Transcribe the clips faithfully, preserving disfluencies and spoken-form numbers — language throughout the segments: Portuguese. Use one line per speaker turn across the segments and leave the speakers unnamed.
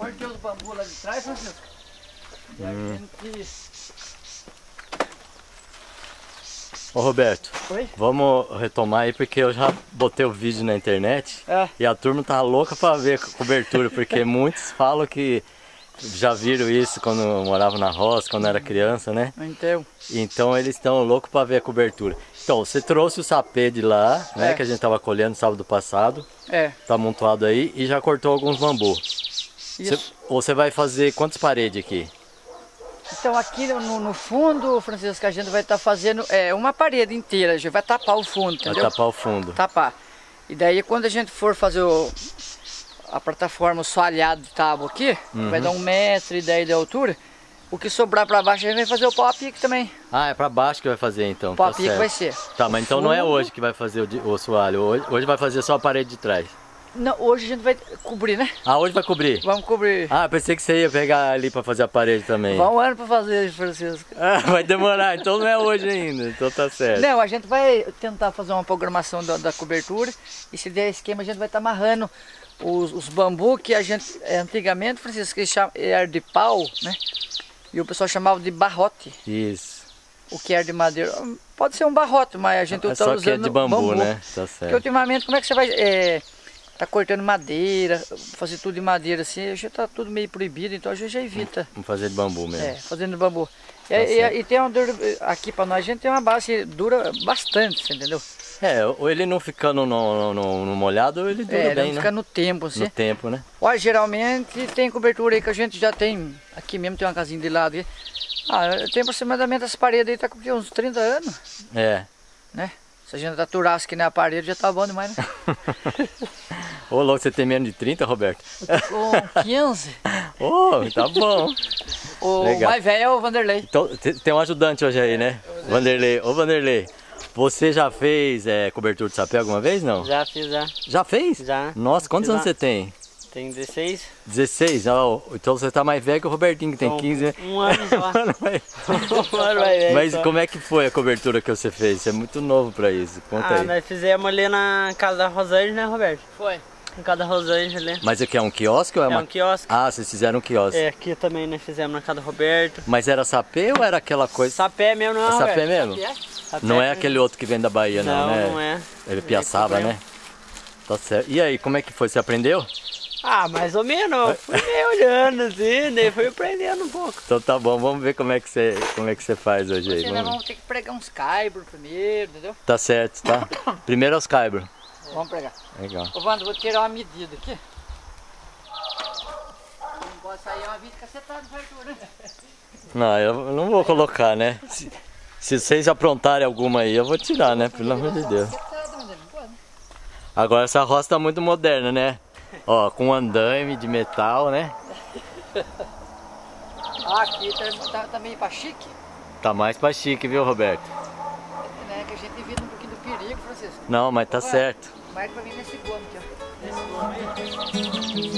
cortei os bambus lá de trás, Francisco. E
Hum.
a gente...
Ô Roberto,
Oi?
vamos retomar aí porque eu já botei o vídeo na internet
É.
e a turma tá louca pra ver a cobertura, porque muitos falam que já viram isso quando eu morava na roça, quando era criança, né?
Então,
Então eles estão loucos pra ver a cobertura. Então, você trouxe o sapê de lá, né,
É.
que a gente tava colhendo sábado passado,
é,
tá amontoado aí e já cortou alguns bambu. Você,
isso.
você vai fazer quantas paredes aqui?
Então aqui no, no fundo, Francisco, a gente vai estar fazendo é, uma parede inteira, a gente vai tapar o fundo,
Vai
entendeu?
tapar o fundo.
Tapar. E daí quando a gente for fazer o, a plataforma soalhada de tábua aqui,
Uhum.
vai dar um metro e dez de altura, o que sobrar para baixo a gente vai fazer o pau a pique também.
Ah, é pra baixo que vai fazer então.
O pau
Tá
a pique
certo.
vai ser.
Tá, mas
O
então não é
fundo-
hoje que vai fazer o, de- o soalho, hoje, hoje vai fazer só a parede de trás.
Não, hoje a gente vai cobrir, né?
Ah, hoje vai cobrir?
Vamos cobrir.
Ah, pensei que você ia pegar ali pra fazer a parede também.
Vamos um ano para fazer, Francisco.
Ah, vai demorar, então não é hoje ainda, então tá certo.
Não, a gente vai tentar fazer uma programação da, da cobertura e se der esquema a gente vai estar amarrando os, os bambu que a gente, eh, antigamente, Francisco, que chama, era de pau, né? E o pessoal chamava de barrote,
Isso.
o que era de madeira. Pode ser um barrote, mas a gente
É
está
só
usando
que é de bambu,
bambu.
né? Tá
Porque
certo.
ultimamente, como é que você vai é, tá cortando madeira, fazer tudo de madeira assim, a gente tá tudo meio proibido, então a gente já evita.
Vamos fazer de bambu mesmo.
É, fazendo bambu. E,
Tá
e-
certo.
e tem uma dura, aqui para nós, a gente tem uma base dura bastante, você entendeu?
É, ou ele não ficando no, no, no molhado, ele dura
É, ele
bem,
não
né?
fica no tempo, assim.
No tempo, né?
Olha, geralmente tem cobertura aí que a gente já tem, aqui mesmo tem uma casinha de lado aí. Ah, tem aproximadamente as paredes aí, tá com uns trinta anos,
É.
né? Se a gente aturasse aqui na parede já tá bom demais, né?
Ô, louco, você tem menos de trinta, Roberto?
Com quinze,
Ô, tá bom.
o
Legal.
mais velho é o Vanderlei.
Então, te- tem um ajudante hoje aí, né? Vanderlei. Ô, Vanderlei, você já fez é, cobertura de sapé alguma vez, não?
Já fiz, já.
Já fez?
Já.
Nossa, quantos
Fiz
anos
lá.
você tem?
Tem dezesseis.
dezesseis? Ó, então você tá mais velho que o Robertinho, que tem
Então,
quinze, né?
um ano só.
Mano, mas
Um ano vai ver,
mas
só.
como é que foi a cobertura que você fez? Você é muito novo pra isso. Conta
Ah,
aí.
nós fizemos ali na casa da Rosângela, né, Roberto?
Foi.
Na casa da Rosângela ali.
Mas aqui é um quiosque ou é,
É
uma...
um quiosque.
Ah, vocês fizeram um quiosque.
É, aqui também nós fizemos na casa do Roberto.
Mas era sapê ou era aquela coisa...
Sapé mesmo, não é,
É sapé
Roberto?
mesmo?
Sapé
Não é
mesmo.
aquele outro que vem da Bahia, não,
Não,
né?
não é.
Ele piaçava,
Ele
né? Tá certo. E aí, como é que foi? Você aprendeu?
Ah, mais ou menos. Eu fui meio olhando assim, daí fui aprendendo um pouco.
Então tá bom, vamos ver como é que você, como é que você faz hoje aí.
Você, nós
Vamos...
vamos ter que pregar uns caibros primeiro, entendeu?
Tá certo, tá? Primeiro aos caibros.
Vamos pregar.
Legal.
Ô, Wander, vou tirar uma medida aqui. Não pode sair uma vida cacetada de fartura, né?
Não, eu não vou colocar, né? Se, se vocês aprontarem alguma aí, eu vou tirar, né? Pelo amor de Deus.
Cacetada, Wander, não pode.
Agora essa roça tá muito moderna, né? Ó, com andaime de metal, né?
Ah, aqui tá, tá, tá meio pra chique,
Tá mais pra chique, viu, Roberto?
né? Que a gente evita um pouquinho do perigo, Francisco.
Não, mas tá certo.
Marca pra mim nesse gomo aqui, ó. Nesse gomo aí.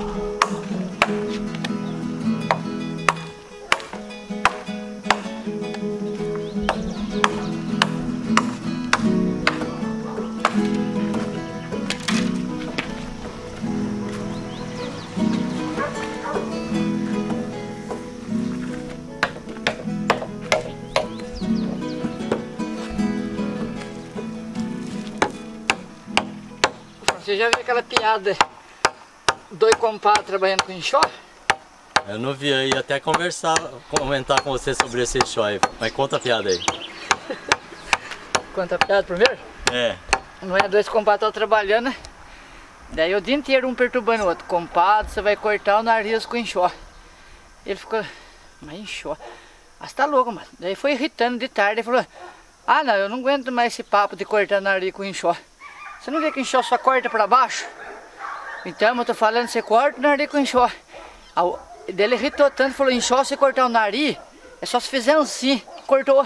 Você já viu aquela piada? Dois compadres trabalhando com enxó?
Eu não vi, eu ia até conversar, comentar com você sobre esse show aí. Mas conta a piada aí.
Conta a piada primeiro?
É.
Não é dois compadres estavam trabalhando, né? Daí o dia inteiro um perturbando o outro. Compadre, você vai cortar o nariz com enxó. Ele ficou, mas enxó? Ah, você tá louco, mano. Daí foi irritando de tarde e falou: ah, não, eu não aguento mais esse papo de cortar o nariz com enxó. Você não vê que enxó só corta pra baixo? Então, eu tô falando, você corta o nariz com enxó. Ah, o- daí ele irritou tanto, falou: enxó, se cortar o nariz, é só se fizer assim. Cortou.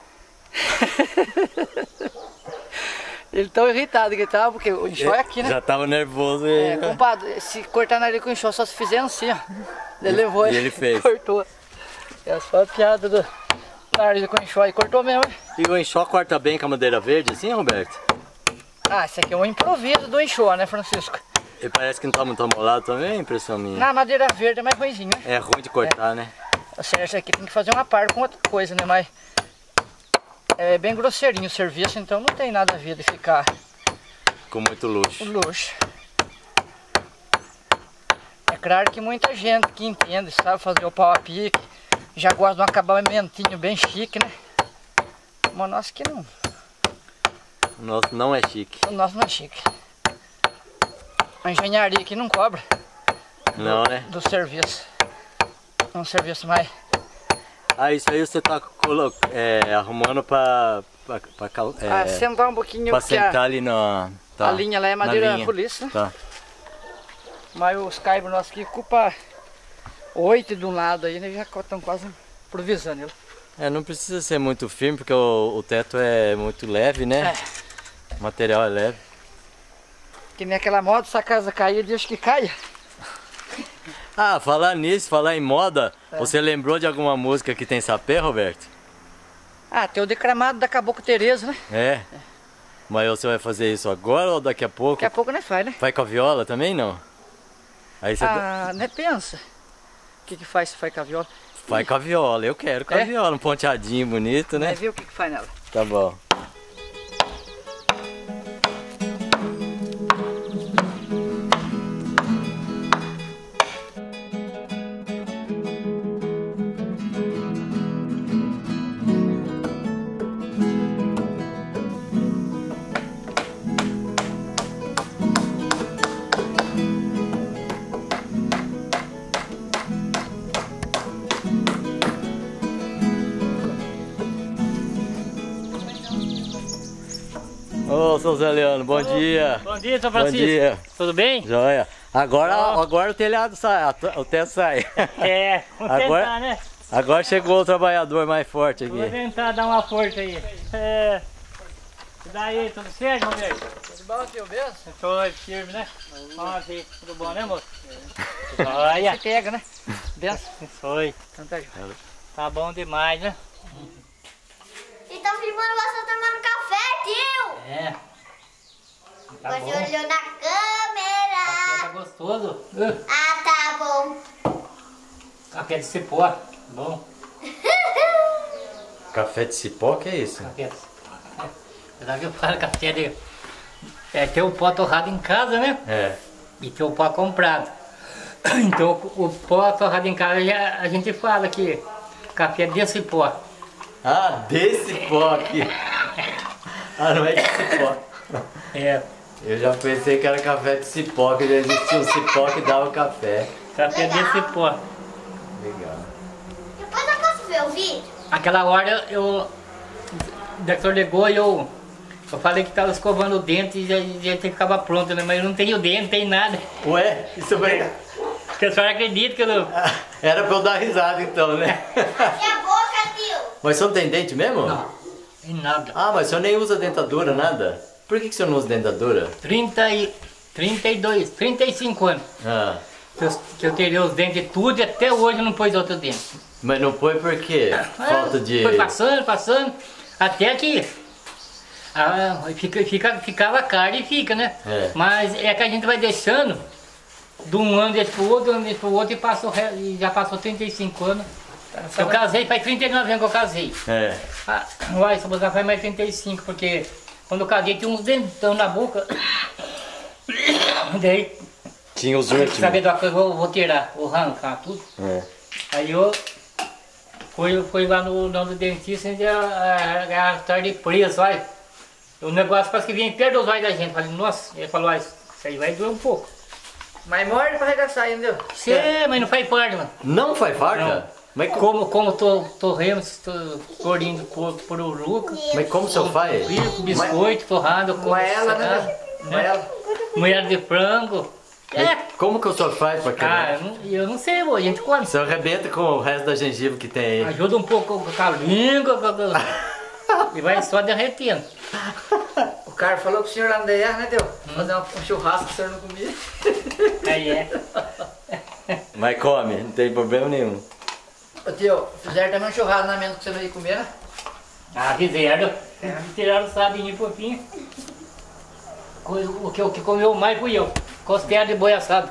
Ele tão irritado que tava, porque o enxó é aqui, né?
Já tava nervoso e...
É, compadre, se cortar nariz com enxó, só se fizer assim, ó. Ele levou
e ele fez.
cortou. Essa foi a piada do nariz com enxó e cortou mesmo. Hein?
E o enxó corta bem com a madeira verde assim, Roberto?
Ah, esse aqui é um improviso do enxó, né, Francisco?
E parece que não tá muito amolado também, impressão minha.
Na madeira verde é mais ruimzinho, né?
É ruim de cortar, é. né?
O Sérgio aqui tem que fazer uma par com outra coisa, né? Mas é bem grosseirinho o serviço, então não tem nada a ver de ficar
com muito luxo.
luxo. É claro que muita gente que entende, sabe fazer o pau a pique, já gosta de um acabamentinho bem chique, né? Mas o nosso aqui não.
O nosso não é chique.
O nosso não é chique. A engenharia aqui não cobra.
Não,
do,
né?
Do serviço. Um serviço mais...
Ah, isso aí você tá é, arrumando pra... pra, pra é,
ah, sentar um pouquinho.
Pra sentar a, ali na... Tá,
a linha lá é madeira roliça, né?
Tá.
Mas os caibros nossos aqui ocupa oito de um lado aí, né? Já estão quase improvisando ele.
É, não precisa ser muito firme, porque o, o teto é muito leve, né? É. O material é leve.
Que nem aquela moda, se a casa cair, Deus que caia.
Ah, falar nisso, falar em moda, é. Você lembrou de alguma música que tem sapé, Roberto?
Ah, tem o declamado da Caboclo Tereza, né?
É. é. Mas você vai fazer isso agora ou daqui a pouco?
Daqui a pouco não faz, né?
Vai com a viola também, não? Aí você
ah, né? Pensa. O que que faz se faz com a viola?
Vai com a viola, eu quero com é? a viola, um ponteadinho bonito, né?
Vai ver o que que faz nela.
Tá bom. Ô, seu Zé Leandro, bom Ô, dia.
Bom dia, São Francisco.
Bom dia.
Tudo bem?
Joia. Agora,
oh.
agora o telhado sai, o teto sai.
É, vamos
agora,
tentar, né?
Agora chegou o trabalhador mais forte aqui.
Vou tentar dar uma força aí. É. E daí, tudo certo, Roberto?
Tudo bom, tio, benção?
Estou firme, né? Vamos ver, tudo bom, né, moço? Olha.
Você pega, né? Benção.
Foi.
Então tá,
tá bom demais, né?
Então filmando você tomando café, tio!
É. Tá
você
bom.
olhou na câmera!
Café tá gostoso. Uh.
Ah, tá bom.
Café de cipó, bom.
Café de cipó, que é isso?
Café de cipó. Já viu falar café de... É, tem o pó torrado em casa, né?
É.
E tem o pó comprado. Então o pó torrado em casa a gente fala que café de cipó.
Ah, desse pó aqui. Ah, não é de cipó.
É.
Eu já pensei que era café de cipó, que já existia um cipó que dava café.
Café
Legal.
de cipó.
Legal.
Depois eu posso ver o vídeo?
Aquela hora eu... O doutor ligou e eu... Eu falei que estava escovando o dente e já, já tem que acabar pronto, né? Mas eu não tenho dente, não tem nada.
Ué, isso é verdade.
Porque a senhora acredita que eu não...
Era pra eu dar risada então, né?
Fecha a boca, tio!
Mas você não tem dente mesmo?
Não, tem nada.
Ah, mas o senhor nem usa dentadura, nada? Por que, que o senhor não usa dentadura?
trinta e... trinta e dois, trinta e cinco anos.
Ah.
Que eu, que eu teria os dentes tudo e até hoje eu não pus outro dente.
Mas não foi por quê? Falta de...
Foi passando, passando, até que... Ah, fica, fica, ficava caro e fica, né?
É.
Mas é que a gente vai deixando de um ano desse pro outro, um ano desse pro outro e, passou, e já passou trinta e cinco anos. Eu casei, faz trinta e nove anos que eu casei.
É.
Ah, uai, só faz mais trinta e cinco, porque quando eu casei tinha uns dentão na boca. Daí,
tinha os últimos.
sabe de uma coisa, eu vou, vou tirar, vou arrancar tudo.
É.
Aí eu fui, fui lá no, no dentista e a tarde preso, olha. O negócio parece que vinha perto dos olhos da gente. Falei, nossa, ele falou, ah, isso aí vai doer um pouco.
Mas morde pra arregaçar, entendeu?
Sim, é. Mas não faz parte, mano.
Não faz farta?
Não.
Mas
como, como tô, tô remo, tô corinho por, por uruca.
Mas como o senhor faz?
Bico, biscoito, torrado, com
Moela, né? Moela.
Moela de frango. É.
Como que o senhor faz pra
Ah,
quebrar?
eu não, eu não sei, a gente come.
O senhor arrebenta com o resto da gengiva que tem aí.
Ajuda um pouco com a língua, com a... e vai só derretendo.
O cara falou que o senhor lá no D R, né, Teu? Hum. Fazer um churrasco que o senhor não comia.
Aí é.
Mas come, não tem problema nenhum.
Ô tio, fizeram também um churrasco na mesa que você veio comer, né?
Ah, fizeram. Tiraram o sabinho por fim. O que, o que comeu mais fui eu. costela de boi assado.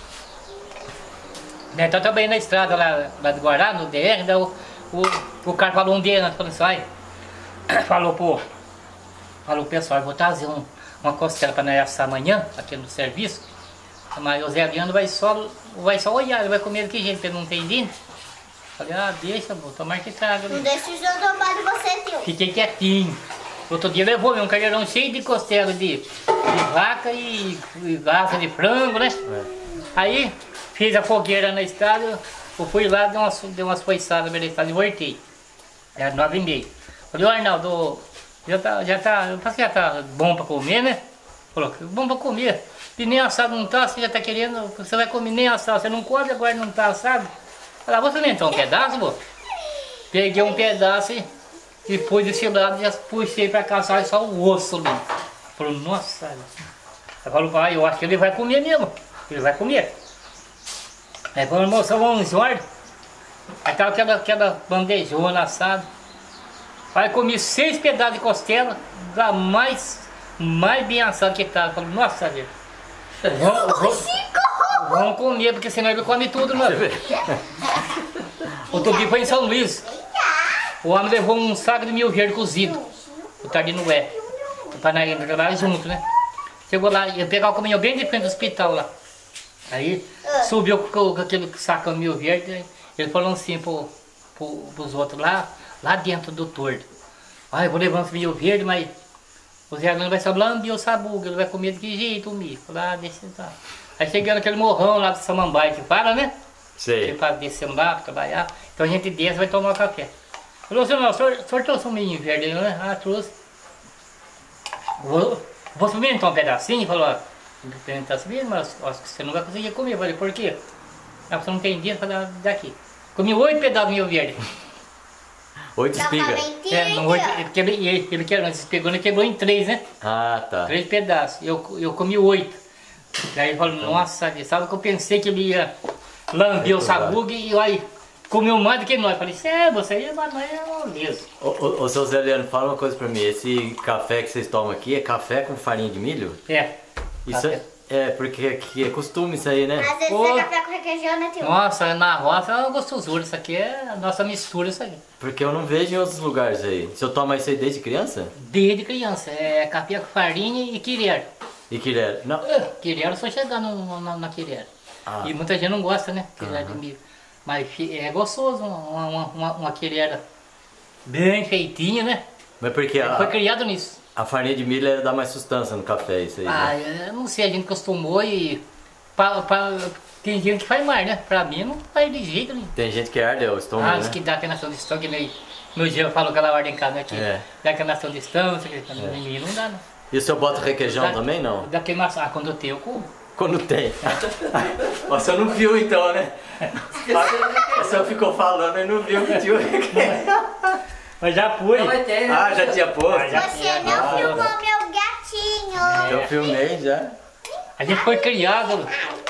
Então também na estrada lá, lá de Guará, no D R, daí o, o, o cara falou um dia, falou assim, vai, falou pro, falou pro pessoal, vou trazer um, uma costela para nós assar amanhã, aqui no serviço, mas o Zé Adriano vai só, vai só olhar, ele vai comer de que jeito, porque ele não tem dente. Falei, ah, deixa, vou tomar que traga.
Não deixa o João tomar de você, tio.
Fiquei quietinho. Outro dia levou um caldeirão cheio de costela de, de vaca e, e raça de frango, né? É. Aí fiz a fogueira na estrada, eu fui lá, dei umas, dei umas foiçadas na estrada e voltei. Era nove e meia. Falei, ô Arnaldo, já tá, já tá, eu pensei que já tá bom pra comer, né? Falou, bom pra comer. E nem assado não tá, você já tá querendo, você vai comer nem assado, você não come, agora não tá assado. Falei, você não entrou um pedaço, pô? Peguei um pedaço e, e pus desse lado e já puxei pra cá, só, só o osso ali. Falei, nossa. Aí falou, pai, eu acho que ele vai comer mesmo. Ele vai comer. Aí falou, moça, vamos em ordem. Aí tava aquela, aquela bandejona assada. Aí comi seis pedaços de costela, da mais, mais bem assado que tava. Falei, nossa, velho. Vamos, vamos, vamos comer, porque senão ele come tudo, mano. Outro dia foi em São Luís. O homem levou um saco de mil verde cozido. O Tardino é. Pra nós trabalhar junto, né? Chegou lá, ia pegar o caminhão bem de frente do hospital lá. Aí subiu com, com aquele saco de mil verde. Ele falou assim pro, pro, pros outros lá, lá dentro do tordo. Ah, eu vou levar uns mil verde, mas o Zé Arnaldo vai só lamber o sabugo, ele vai comer de que jeito o milho. Falei, ah, deixa eu dar. Aí chegando aquele morrão lá do Samambaia que fala, né?
Sei.
Para descer lá, para trabalhar. Então a gente desce e vai tomar café. Falou, senhor, o senhor, o senhor trouxe um milho verde, né? Ah, trouxe. Vou, vou experimentar um pedacinho? Falou, ó, experimentar assim, mas acho que você não vai conseguir comer. Eu falei, por quê? Ah, você não tem dinheiro para dar daqui. Comi oito pedaços de milho verde.
Oito espigas?
É, não, oito, porque ele, ele, ele, quebrou, ele pegou, ele quebrou em três, né?
Ah, tá.
Três pedaços. Eu, eu comi oito. Daí ele falou, nossa, sabe que eu pensei que ele ia lamber o sabugo e aí comeu mais do que nós. Eu falei, é, você aí, mas nós é mesmo.
Ô, ô, ô, seu Zé Leandro, fala uma coisa pra mim. Esse café que vocês tomam aqui é café com farinha de milho?
É.
Isso
café.
é, é, porque aqui é costume isso aí, né?
Às vezes
Pô.
é café com requeijão, né, tio?
Nossa, na roça é uma gostosura. Isso aqui é a nossa mistura, isso aí.
Porque eu não vejo em outros lugares aí. Se eu tomo isso aí desde criança?
Desde criança. É café com farinha e quirera.
E quilher? Não.
Quirera só chegar no, na, na quirera.
Ah.
E muita gente não gosta, né? Quirera
Uhum.
de milho. Mas é gostoso uma, uma, uma, uma quirera bem feitinha, né?
Mas porque a,
Foi criado nisso.
a farinha de milho ela dá mais sustância no café, isso aí,
Ah,
né?
eu não sei, a gente acostumou e... Pra, pra, tem gente que faz mais, né? Pra mim não faz de jeito nenhum.
Tem gente que arde o estômago,
Ah,
né?
diz que dá aquelação de estômago, que nem meu gelo falou aquela ordem em casa, né? Que
É.
dá aquelação de estômago, que em mim não dá, não.
E o senhor bota requeijão
Dá-
também, não?
Dá queimação. Ah, quando eu tenho, eu como.
Quando tem. O senhor não viu então, né? O senhor ficou falando e não viu que tinha o requeijão.
Mas já fui.
Ah, já tinha posto?
Ah, já-
Você não filmou meu gatinho.
Eu filmei já.
A gente foi criado,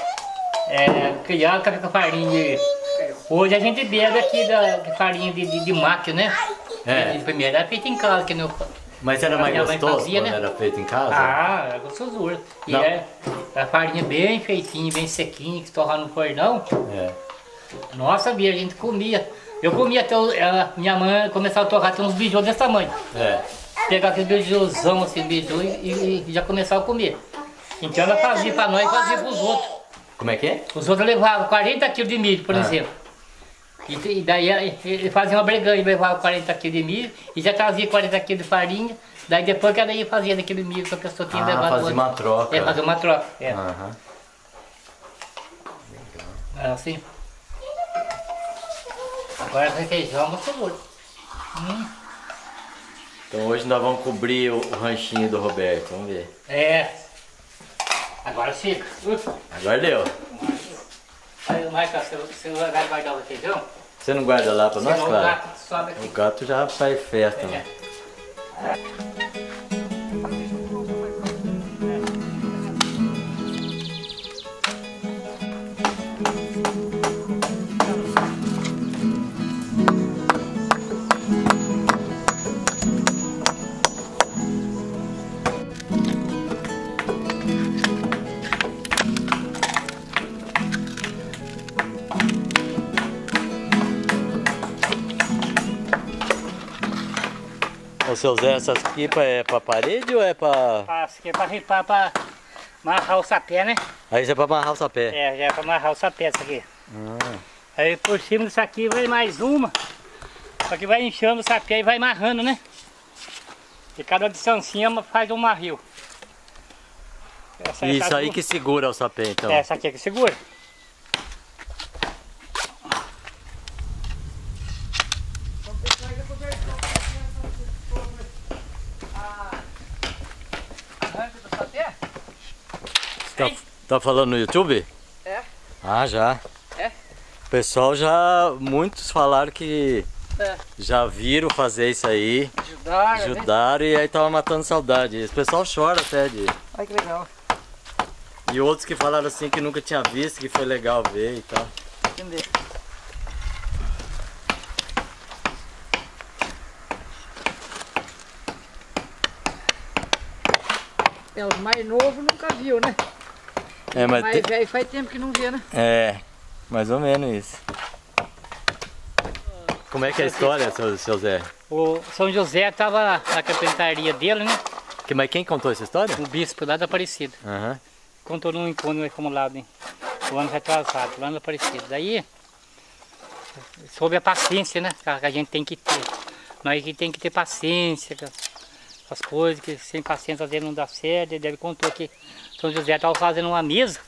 é, criado com a farinha de... Hoje a gente bebe aqui da de farinha de, de, de máquina, né?
É.
De primeiro era feito em casa, que não...
Mas era
A
mais
minha mãe
gostoso
fazia,
quando
né?
era feito em casa?
Ah, é gostosura. E
Não.
é a farinha bem feitinha, bem sequinha, que torrava no fornão.
É.
Nossa, Bia, a gente comia. Eu comia até o, ela, minha mãe começava a torrar até uns bijus desse tamanho.
É.
Pegar aqueles bijuzão, assim, biju, e, e, e já começava a comer. Então ela fazia pra nós e fazia pros outros.
Como é que é?
Os outros levavam quarenta quilos de milho, por
Ah.
exemplo. E, e daí ele- ele fazia uma breganha, levava quarenta quilos de milho e já trazia quarenta quilos de farinha. Daí depois cada ia fazia daquele milho que a pessoa tinha
Ah,
levado.
fazia
outro.
uma troca.
É, fazia uma troca. É.
Aham.
É assim. Agora o requeijão é muito seguro. Hum,
Então hoje nós vamos cobrir o, o ranchinho do Roberto, vamos ver.
é. Agora fica. Uh.
Agora deu.
Aí, Marcos, você, você vai guardar o requeijão?
Você não guarda lá pra nós,
Senão o
claro?
gato sobe aqui.
O gato já faz festa, né?
É.
Ô seu Zé, essas aqui é pra parede ou é pra...
Ah, isso aqui é pra ripar, pra amarrar o sapé, né?
Aí isso é pra amarrar o sapé.
É, já é pra amarrar o sapé isso aqui.
Ah.
Aí por cima disso aqui vai mais uma. Só que vai inchando o sapé e vai amarrando, né? E cada distancinha faz um marril. Essa,
Isso
essa
aí
duas...
que segura o sapé, então.
Essa aqui é que segura.
Tá, tá falando no YouTube?
É.
Ah, já.
É.
O pessoal já, muitos falaram que
É.
já viram fazer isso aí,
Ajudaram, né?
ajudaram e aí tava matando saudade. O pessoal chora até de...
Olha que legal.
E outros que falaram assim que nunca tinha visto, que foi legal ver e tal.
Entender. É, os mais novos nunca viu, né?
É, mas
mais
te-
velho faz tempo que não vê, né?
É, mais ou menos isso. Como é que é a história, seu, seu Zé?
O São José estava na carpintaria dele, né?
Que, mas quem contou essa história?
O bispo lá da Aparecida.
Aham.
Contou num encontro acumulado, hein? O ano retrasado, lá na Aparecida. Daí, sobre a paciência, né? Que a gente tem que ter. Nós que tem que ter paciência com as, com as coisas, que sem paciência às vezes não dá certo. Ele contou que São José estava fazendo uma mesa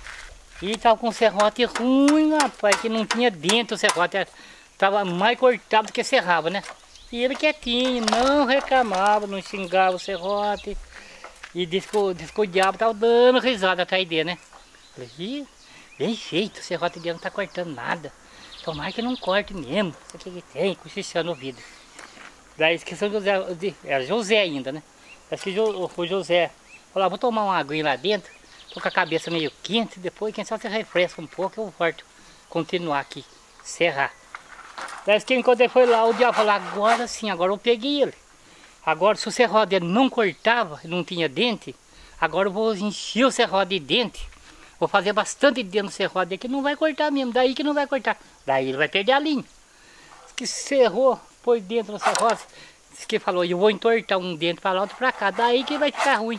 e estava com um serrote ruim, rapaz, que não tinha dentro o serrote. Estava mais cortado do que serrava, né? E ele quietinho, não reclamava, não xingava o serrote. E disse que, o, disse que o diabo estava dando risada atrás dele, né? Falei, ih, bem feito, o serrote dele não está cortando nada. Tomara que não corte mesmo. Isso aqui que tem, cochichando o vidro. Daí disse que São José, era José ainda, né? Disse que o José falou, ah, vou tomar uma aguinha lá dentro, tô com a cabeça meio quente, depois quem sabe você refresca um pouco, eu volto continuar aqui, serrar. Daí que enquanto ele foi lá, o diabo falou, agora sim, agora eu peguei ele. Agora se o serrote dele não cortava, não tinha dente, agora eu vou encher o serrote de dente. Vou fazer bastante dente no serrote dele, que não vai cortar mesmo, daí que não vai cortar. Daí ele vai perder a linha. Diz que serrou, pôs dentro no serrote, diz que falou, eu vou entortar um dente para lá, outro para cá, daí que vai ficar ruim.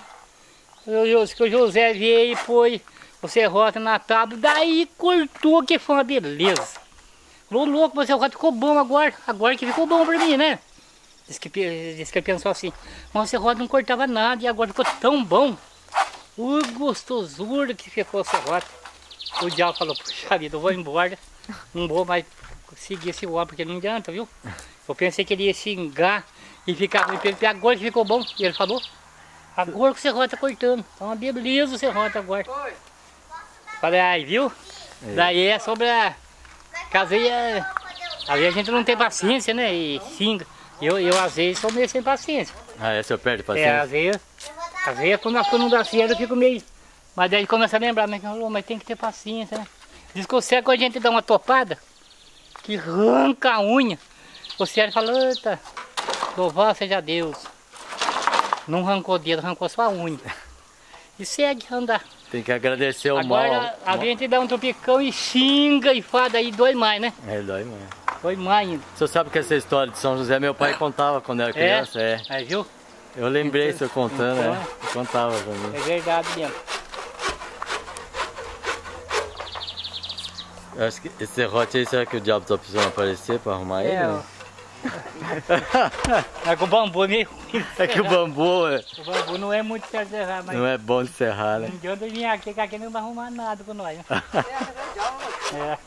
Diz que o José veio e pôs o serrote na tábua, daí cortou, que foi uma beleza. Falou, louco, mas o serrote ficou bom agora, agora que ficou bom para mim, né? Diz que, diz que ele pensou assim, mas o serrote não cortava nada e agora ficou tão bom. O gostosura que ficou o serrote. O diabo falou, puxa vida, eu vou embora, não vou mais seguir esse homem, porque não adianta, viu? Eu pensei que ele ia xingar e ficar ruim, e agora que ficou bom. E ele falou, agora que o serrote tá cortando, tá uma beleza o serrote agora. Falei, ai, viu? É. Daí é sobre a... Casei, é... às vezes a gente não tem paciência, né? E xinga. Eu, eu às vezes sou meio sem paciência.
Ah, é? O senhor perde paciência?
É, às vezes, às vezes quando a coisa não dá certo eu fico meio... Mas daí começa a lembrar, mas, mas tem que ter paciência, né? Diz que o cego a gente dá uma topada, que arranca a unha. O cego fala, eita, louvado seja Deus. Não arrancou o dedo, arrancou só a unha. E segue andar.
Tem que agradecer o
Agora,
mal.
Agora a gente dá um tropicão e xinga e fala, daí dói mais, né?
É, dói mais.
Dói mais ainda.
O senhor sabe que essa história de São José, meu pai contava quando era criança, é.
É, é viu?
Eu lembrei o senhor contando,
então,
é. Ele contava pra mim.
É verdade mesmo.
Eu acho que esse serrote aí, será que o diabo tá precisando aparecer pra arrumar
É,
ele?
ó. É que o bambu é meio ruim.
É que o bambu é,
O bambu não é muito certo de serrar, mas
não é bom de serrar,
não
né?
adianta vir aqui, que aqui não vai arrumar nada com nós, né? É.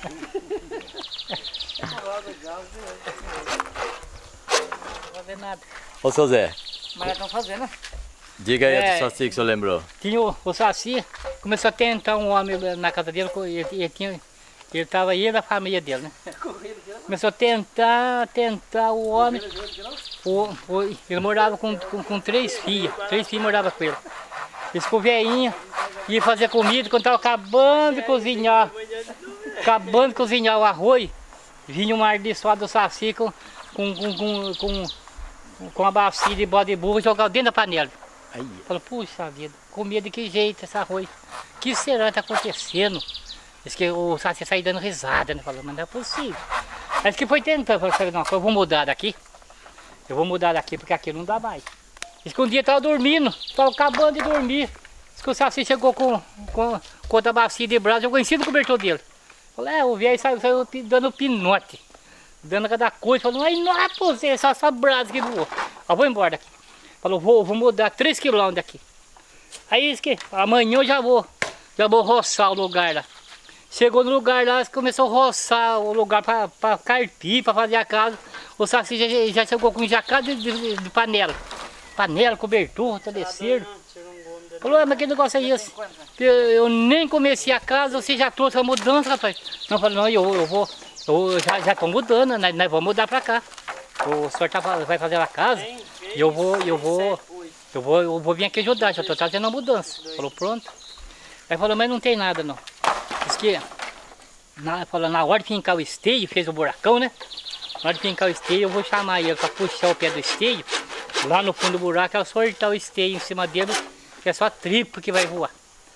Não vai ver nada.
Ô, seu Zé,
Mas já estão fazendo, né?
diga aí
É.
a do Saci que o senhor lembrou.
Tinha o, o Saci, começou a tentar um homem na casa dele, ele, ele tinha... Ele estava aí da família dele, né? Começou a tentar, tentar o homem. O, o, ele morava com, com, com três filhas. Três filhas moravam com ele. Ele ficou velhinha, ia fazer comida, quando estava acabando de cozinhar, acabando de cozinhar o arroz, vinha um ardiçoado do Saci com, com, com, com, com, com a bacia de bode de burro e jogava dentro da panela. Aí. Falou, puxa vida, comia de que jeito esse arroz? O que será que está acontecendo? Diz que o Saci saiu dando risada, né? Falou, mas não é possível. Aí que foi tentando, falou, não, eu vou mudar daqui. Eu vou mudar daqui porque aqui não dá mais. Diz que um dia tava dormindo, tava acabando de dormir. Diz que o Saci chegou com, com, com outra bacia de brasa, eu conheci o cobertor dele. Falei, é, o velho saiu, saiu dando pinote, dando cada coisa. Falou, ai, não é pra você, só essa brasa que voou. Eu vou embora daqui. Falou, vou, vou mudar três quilômetros daqui. Aí disse que amanhã eu já vou, já vou roçar o lugar lá. Chegou no lugar lá, começou a roçar o lugar para carpir, para fazer a casa. O Saci já, já chegou com um jacado de, de, de panela. Panela, cobertura, travesseiro. Falou, mas que negócio é esse? Eu, eu nem comecei a casa, você já trouxe a mudança, rapaz. Não, eu falei, não, eu, eu vou, eu já, já tô mudando, nós, nós vamos mudar para cá. O senhor tá, vai fazer a casa, e eu vou, eu vou, eu vou, eu vou vir aqui ajudar, já tô trazendo a mudança. Falou, pronto. Aí falou, mas não tem nada não. Diz que na, falou, na hora de fincar o esteio, fez o buracão, né? Na hora de fincar o esteio, eu vou chamar ele para puxar o pé do esteio. Lá no fundo do buraco, ela soltar o esteio em cima dele, que é só a tripa que vai voar.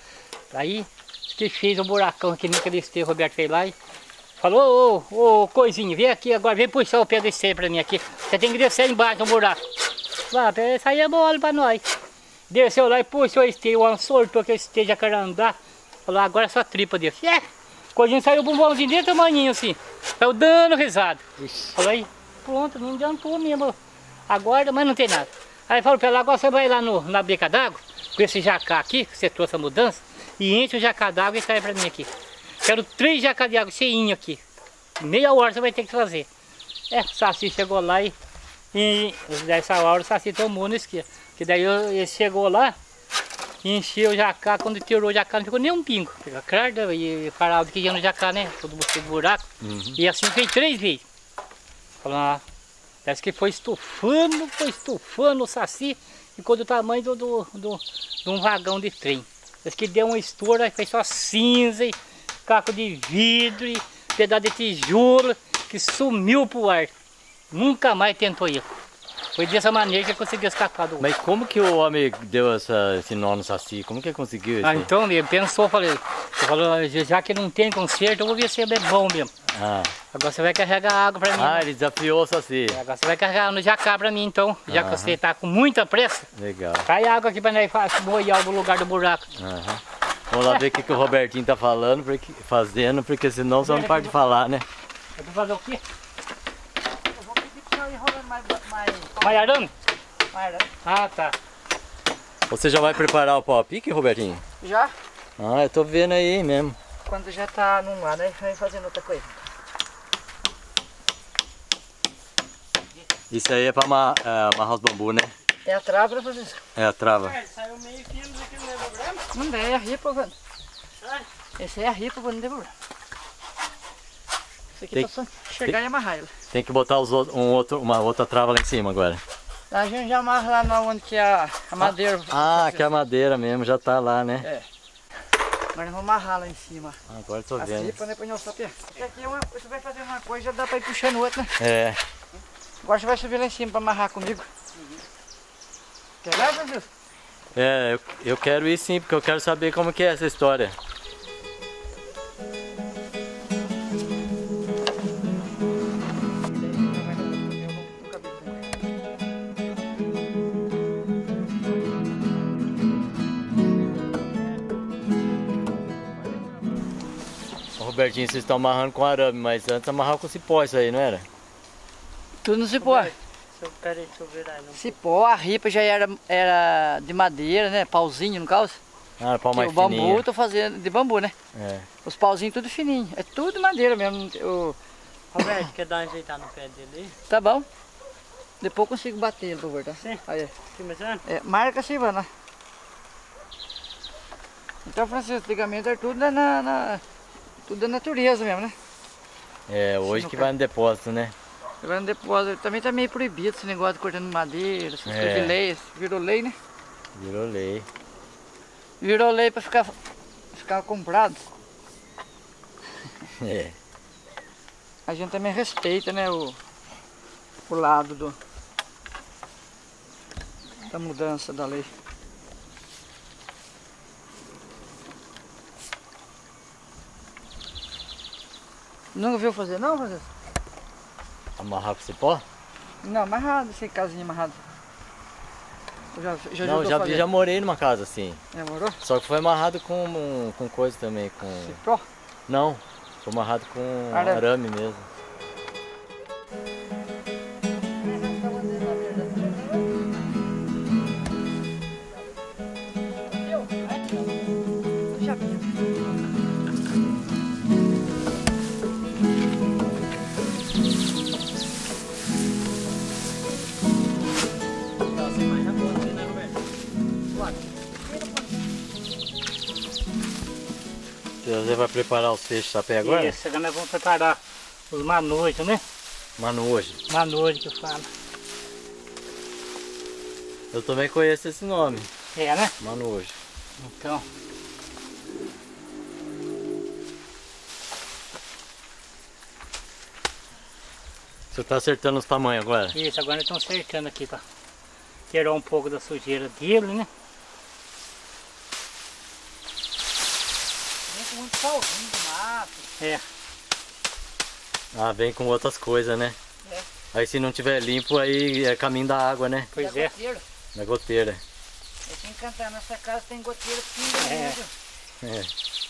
Aí, que fez um buracão aqui naquele esteio, o Roberto fez lá e falou, ô, ô, ô, coisinha, vem aqui agora, vem puxar o pé do esteio para mim aqui. Você tem que descer embaixo no buraco. Lá, essa aí é bola para nós. Desceu lá e puxou o esteio, o homem soltou aquele esteio já quer andar. Falou, agora é só a tripa dele. É, coisinha saiu um bumbãozinho desse tamanhinho assim, saiu dando risada. Falou aí, pronto, não adiantou mesmo. Agora, mas não tem nada. Aí falou pra ela, agora você vai lá no, na beca d'água, com esse jacá aqui, que você trouxe a mudança, e enche o jacá d'água e traz pra mim aqui. Quero três jacá de água cheinho aqui. Meia hora você vai ter que trazer. É, o Saci chegou lá e, e dessa hora o Saci tomou no esquerdo. Que daí ele chegou lá, encheu o jacá, quando tirou o jacá não ficou nem um pingo. Fica claro, e parava que ia no jacá, né? Todo buraco. Uhum. E assim fez três vezes. Falou, ah, parece que foi estufando, foi estufando o Saci, ficou do tamanho do, do, do, de um vagão de trem. Parece que deu um estouro, fez só cinza, e caco de vidro, e pedaço de tijolo, que sumiu pro ar. Nunca mais tentou ir. Foi dessa maneira que ele conseguiu escapar do...
Mas como que o homem deu essa, esse nó no Saci? Como que ele conseguiu isso?
Ah, então ele pensou, falei, ele falou, já que não tem conserto, eu vou ver se ele é bom mesmo. Ah. Agora você vai carregar água pra mim.
Ah, né? Ele desafiou o Saci.
Agora você vai carregar no jacá pra mim então, já uh-huh. que você tá com muita pressa.
Legal.
Cai água aqui pra nós molhar no lugar do buraco.
Uh-huh. Vamos lá ver o que, que o Robertinho tá falando, porque, fazendo, porque senão você não para de falar, né?
Eu vou fazer o quê?
Eu vou pedir pro senhor ir rolando mais... mais...
Mais arame?
Mais arame.
Ah, tá.
Você já vai preparar o pau a pique, Robertinho?
Já.
Ah, eu tô vendo aí mesmo.
Quando já tá num lado, aí vai fazendo outra coisa.
Isso aí é pra amarrar, é, amarrar os bambus, né?
É a trava pra fazer isso.
É a trava.
É, saiu meio quilo aqui, não é problema?
Não dá, é a ripa, mano. Esse é a ripa, não tem problema. Isso aqui
tem,
tá só chegar
tem,
e amarrar ela.
Tem que botar os, um outro, uma outra trava lá em cima agora.
A gente já amarra lá no, onde que é a, a madeira.
Ah, ah que a madeira mesmo já tá lá, né?
É. Agora nós vamos amarrar lá em cima.
Ah, agora tô
a
vendo.
Ripa, né, pra nossa pé. Porque aqui é uma, você vai fazer uma coisa, já dá pra ir puxando outra, né?
É.
Agora você vai subir lá em cima pra amarrar comigo. Uhum. Quer lá, Francisco?
É, eu, eu quero ir sim, porque eu quero saber como que é essa história. Robertinho, vocês estão amarrando com arame, mas antes amarrava com cipó isso aí, não era?
Tudo no cipó.
Pera aí, deixa eu virar. Não.
Cipó, a ripa já era, era de madeira, né? Pauzinho no caso.
Ah, pau mais
o bambu
fininho.
eu tô fazendo de bambu, né? É. Os pauzinhos tudo fininho. É tudo madeira mesmo. O...
Roberto, quer dar uma ajeitada no pé dele aí?
Tá bom. Depois eu consigo bater ele, por favor, tá?
Sim.
Aí.
Começando?
É, marca Silvana. Então, Francisco, antigamente era tudo na, na, tudo da natureza mesmo, né?
É, hoje que vai no depósito, né?
Vai no depósito. Também tá meio proibido esse negócio de cortando madeira, essas
é.
coisas de lei. Virou lei, né?
Virou lei.
Virou lei pra ficar, ficar comprado.
É.
A gente também respeita, né, o, o lado do, da mudança da lei. Nunca viu fazer não, Francisco?
Amarrar com cipó?
Não, amarrado, sem casinha amarrada. Já, já
Não, já, já morei numa casa assim.
Já morou?
Só que foi amarrado com, com coisa também, com...
Cipró?
Não, foi amarrado com
Arame,
arame mesmo. Você vai preparar os peixes sapé agora?
Isso, agora nós vamos preparar os manojos, né?
Manojo.
Manojo que fala.
Eu também conheço esse nome.
É, né?
Manojo.
Então.
Você está acertando os tamanhos agora?
Isso, agora nós estamos acertando aqui para tirar um pouco da sujeira dele, né?
Vem com muito salzinho de mato.
É.
Ah, vem com outras coisas, né?
É.
Aí se não tiver limpo, aí é caminho da água, né?
Pois
Da
é.
goteira.
Na goteira.
Eu tenho que cantar, nessa casa tem goteira pinga
É.
mesmo.
É.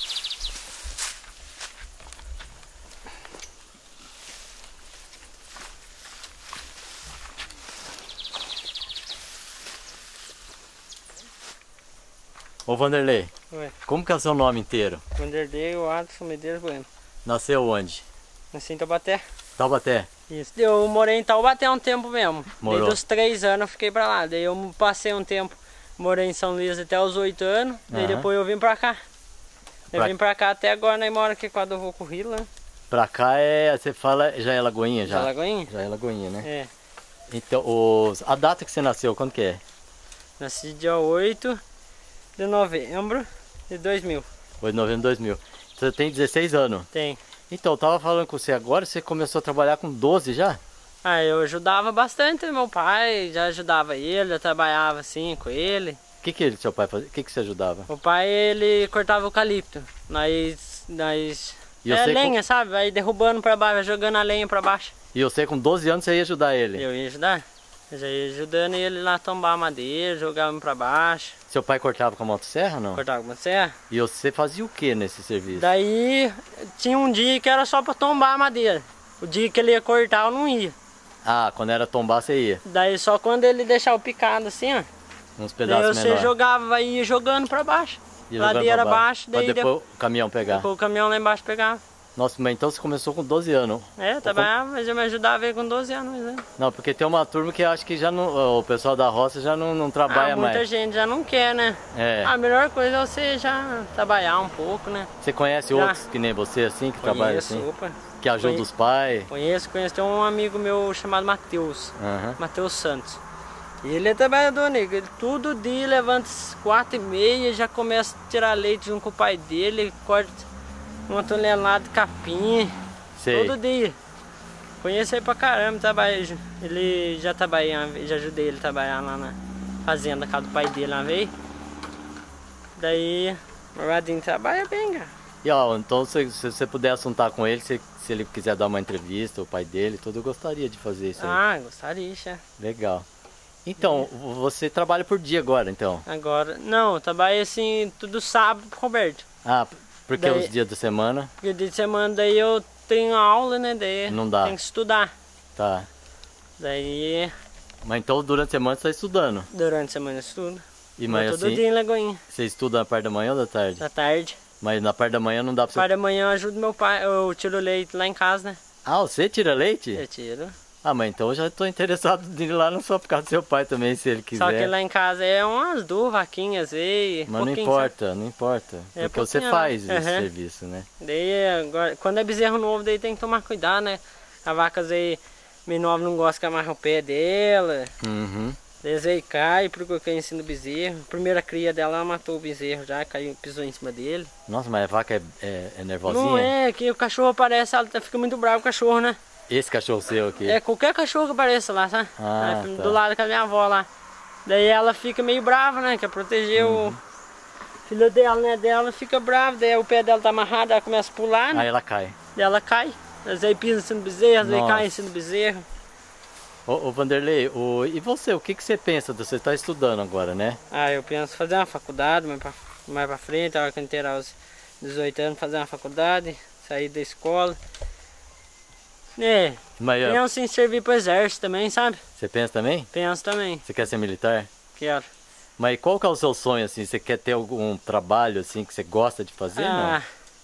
Ô Vanderlei,
Ué,
como que é o seu nome inteiro?
Vanderlei Adson Medeiros Bueno.
Nasceu onde?
Nasci em Taubaté.
Taubaté.
Isso. Eu morei em Taubaté há um tempo mesmo.
Morou.
Desde os três anos eu fiquei pra lá. Daí eu passei um tempo, morei em São Luís até os oito anos. Daí
Aham.
depois eu vim pra cá. Eu
Pra-
vim pra cá até agora, nós moro aqui quando eu vou com o Rio, né?
Pra cá é, você fala, já é Lagoinha já?
Já. Lagoinha?
Já é Lagoinha, né?
É.
Então, os, a data que você nasceu, quando que é?
Nasci dia oito de novembro de dois mil.
oito de novembro de dois mil. Você tem dezesseis anos.
Tem.
Então, eu tava falando com você agora, você começou a trabalhar com doze já?
Ah, eu ajudava bastante meu pai, já ajudava ele, já trabalhava assim com ele.
O que que ele, seu pai fazia? O que que você ajudava?
O pai, ele cortava eucalipto. Nós, nós
E eu
é
sei
lenha, sabe? Vai derrubando pra baixo, vai jogando a lenha pra baixo.
E você com doze anos você ia ajudar ele?
Eu ia ajudar. Eu já ia ajudando ele lá a tombar a madeira, jogava pra baixo,
Seu pai cortava com a motosserra, não?
cortava com a serra.
E você fazia o que nesse serviço?
Daí tinha um dia que era só pra tombar a madeira. O dia que ele ia cortar eu não ia.
Ah, quando era tombar você ia.
Daí só quando ele deixar o picado assim, ó.
Uns
Daí
pedaços
você
menores.
jogava, vai ir jogando pra baixo.
Ia jogando
Ladeira
pra baixo,
abaixo, daí
pra depois o caminhão pegar.
depois o caminhão lá embaixo pegava.
Nossa, mas então você começou com doze anos.
É, trabalhava, mas eu me ajudava aí com doze anos, né?
Não, porque tem uma turma que acha que já não, o pessoal da roça já não, não trabalha
Ah, muita
mais.
gente já não quer, né?
É.
A melhor coisa é você já trabalhar um pouco, né?
Você conhece
Já.
outros que nem você assim, que trabalham
Conheço,
assim?
opa.
Que ajudam
Conhe-
os pais?
Conheço, conheço. Tem um amigo meu chamado Matheus,
Aham.
Matheus Santos. Ele é trabalhador, nego. Ele todo dia levanta às quatro e meia, já começa a tirar leite junto com o pai dele, ele corta uma tonelada de capim.
Sei.
Todo dia. Conheço ele pra caramba, trabalha, ele já trabalhei, uma vez, já ajudei ele a trabalhar lá na fazenda, casa do pai dele uma vez. Daí, o Radinho trabalha bem, cara.
E ó, então se, se você puder assuntar com ele, se, se ele quiser dar uma entrevista, o pai dele, tudo, eu gostaria de fazer isso aí.
Ah, gostaria, já.
Legal. Então, você trabalha por dia agora, então?
Agora, não, eu trabalho assim, tudo sábado pro Roberto.
Ah, porque
Daí-
os dias da semana,
Porque dia de semana daí eu tenho aula, né? Daí
Não dá.
tem que estudar.
tá.
Daí,
Mas então durante a semana você está estudando.
durante a semana eu estudo.
E
Vou
mas
todo
assim,
dia em Lagoinha,
você estuda na parte da manhã ou da tarde?
da tarde.
Mas na parte da manhã não dá pra você...
Para da manhã eu ajudo meu pai, eu tiro leite lá em casa, né?
Ah, você tira leite?
Eu tiro.
Ah, mas então eu já estou interessado em ir lá não só por causa do seu pai também, se ele quiser.
Só que lá em casa é umas duas vaquinhas aí.
Mas não
pouquinho,
importa, não importa.
É,
Porque você
pouquinho,
faz
né?
esse
Aham.
serviço, né?
sabe? Daí, agora, quando é bezerro novo, daí tem que tomar cuidado, né? A vaca aí, meio nova, não gosta que amarra o pé dela.
Uhum.
Daí aí cai, procura cair em cima do bezerro. A primeira cria dela ela matou o bezerro já, caiu, pisou em cima dele.
Nossa, mas a vaca é, é, é nervosinha?
Não é, que o cachorro aparece, ela fica muito bravo com o cachorro, né?
Esse cachorro seu aqui?
É qualquer cachorro que apareça lá, sabe?
Ah,
Aí,
tá.
do lado com a minha avó lá. Daí ela fica meio brava, né? Quer proteger
Uhum.
o filho dela, né? Daí ela fica brava, daí o pé dela tá amarrado, ela começa a pular, né?
Aí ela cai.
Daí ela cai. Às vezes pisa em cima do bezerro, às vezes
Nossa.
cai em cima do bezerro.
Ô, ô Vanderlei, o, e você, o que, que você pensa? Você está estudando agora, né?
Ah, eu penso fazer uma faculdade, mais pra, mais pra frente, a hora que eu inteirar os dezoito anos, fazer uma faculdade, sair da escola. É,
Mas, ó,
penso em servir pro exército também, sabe?
você pensa também?
Penso também,
Você quer ser militar?
quero.
Mas qual que é o seu sonho, assim? Você quer ter algum trabalho, assim, que você gosta de fazer,
Ah,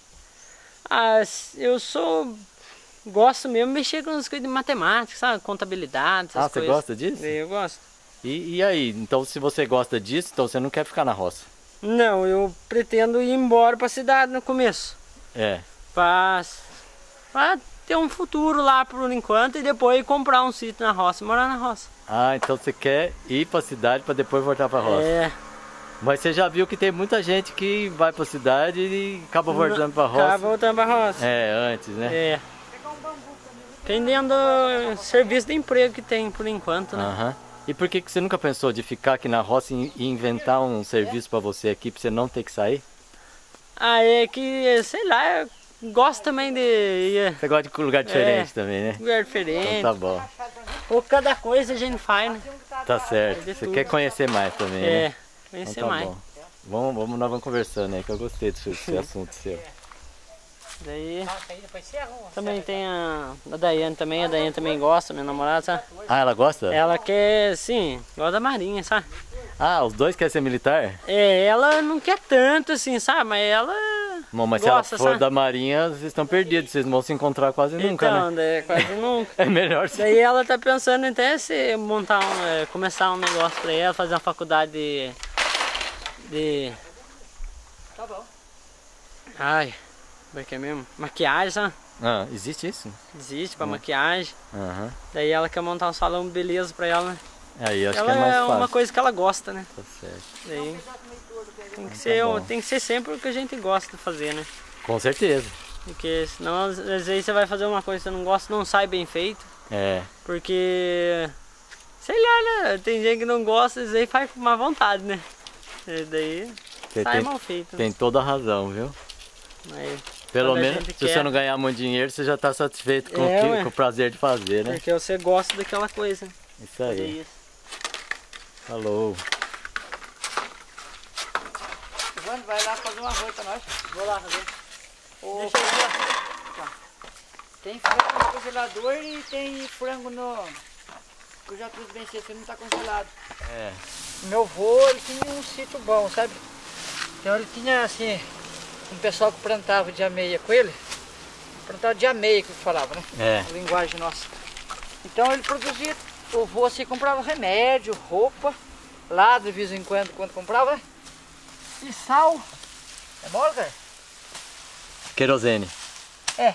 ah, eu sou... Gosto mesmo de mexer com as coisas de matemática, sabe? Contabilidade, essas
não? Ah, você
coisas.
gosta disso?
Eu gosto.
E, e aí, então se você gosta disso, então você não quer ficar na roça?
Não, eu pretendo ir embora pra cidade no começo.
É.
Pra, pra ter um futuro lá por enquanto e depois comprar um sítio na roça, morar na roça.
Ah, então você quer ir pra cidade pra depois voltar pra roça.
É.
Mas você já viu que tem muita gente que vai pra cidade e acaba voltando pra roça.
Acaba voltando pra roça.
É, antes, né?
É. Dependendo do serviço de emprego que tem por enquanto, né?
Aham. E por que, que você nunca pensou de ficar aqui na roça e e inventar um serviço pra você aqui, pra você não ter que sair?
Ah, é que, sei lá, eu gosto também de ir
Você gosta de lugar diferente também, né?
em lugar
Então
diferente.
tá bom.
Ou cada coisa a gente faz, né?
Tá certo.
de
Você
tudo.
quer conhecer mais também,
É,
né?
conhecer
Então tá
mais.
bom. Vamos, vamos, nós vamos conversando aí, que eu gostei desse, desse assunto seu.
Daí também tem a, a Daiane também, a Daiane também gosta, minha namorada, sabe?
Ah, ela gosta?
Ela quer, sim, gosta da marinha, sabe?
Ah, os dois querem ser militar?
É, ela não quer tanto assim, sabe? Mas ela
Bom, mas
gosta,
se ela for
sabe?
da marinha, vocês estão perdidos, vocês não vão se encontrar quase nunca,
então,
né?
daí, quase nunca.
É melhor se...
Daí ela tá pensando até se montar um, é, começar um negócio pra ela, fazer uma faculdade de... de...
Tá bom.
Ai, como é que é mesmo? Maquiagem, sabe?
Ah, existe isso?
Existe pra maquiagem.
Aham.
Daí ela quer montar um salão de beleza pra ela, né?
Aí, eu acho
Ela
que é mais
é
fácil.
uma coisa que ela gosta, né?
Tá certo.
Daí tem que, ser,
bom.
tem que ser sempre o que a gente gosta de fazer, né?
Com certeza.
Porque senão às às vezes você vai fazer uma coisa que você não gosta, não sai bem feito.
É.
Porque, sei lá, né? Tem gente que não gosta, às vezes faz com má vontade, né? E daí
Você
sai
tem,
mal feito.
tem toda a razão, viu?
Mas,
Pelo
quando a
menos,
gente
se
quer,
você não ganhar muito dinheiro, você já tá satisfeito com,
É,
o, que-
ué.
com o prazer de fazer, né?
Porque você gosta daquela coisa.
Isso
Fazer
aí.
isso.
Falou.
Giovanni, vai lá fazer um arroz pra nós.
Vou lá fazer.
Ô,
Deixa eu ver.
tem frango no congelador e tem frango no... que eu já trouxe bem cedo, não tá congelado.
É.
Meu avô, ele tinha um sítio bom, sabe? Então ele tinha assim, um pessoal que plantava de ameia com ele. Plantava de ameia que falava, né?
É.
A linguagem nossa. Então ele produzia, o avô assim comprava remédio, roupa, lá de vez em quando, quando comprava. E sal. É mole, cara?
Querosene.
É.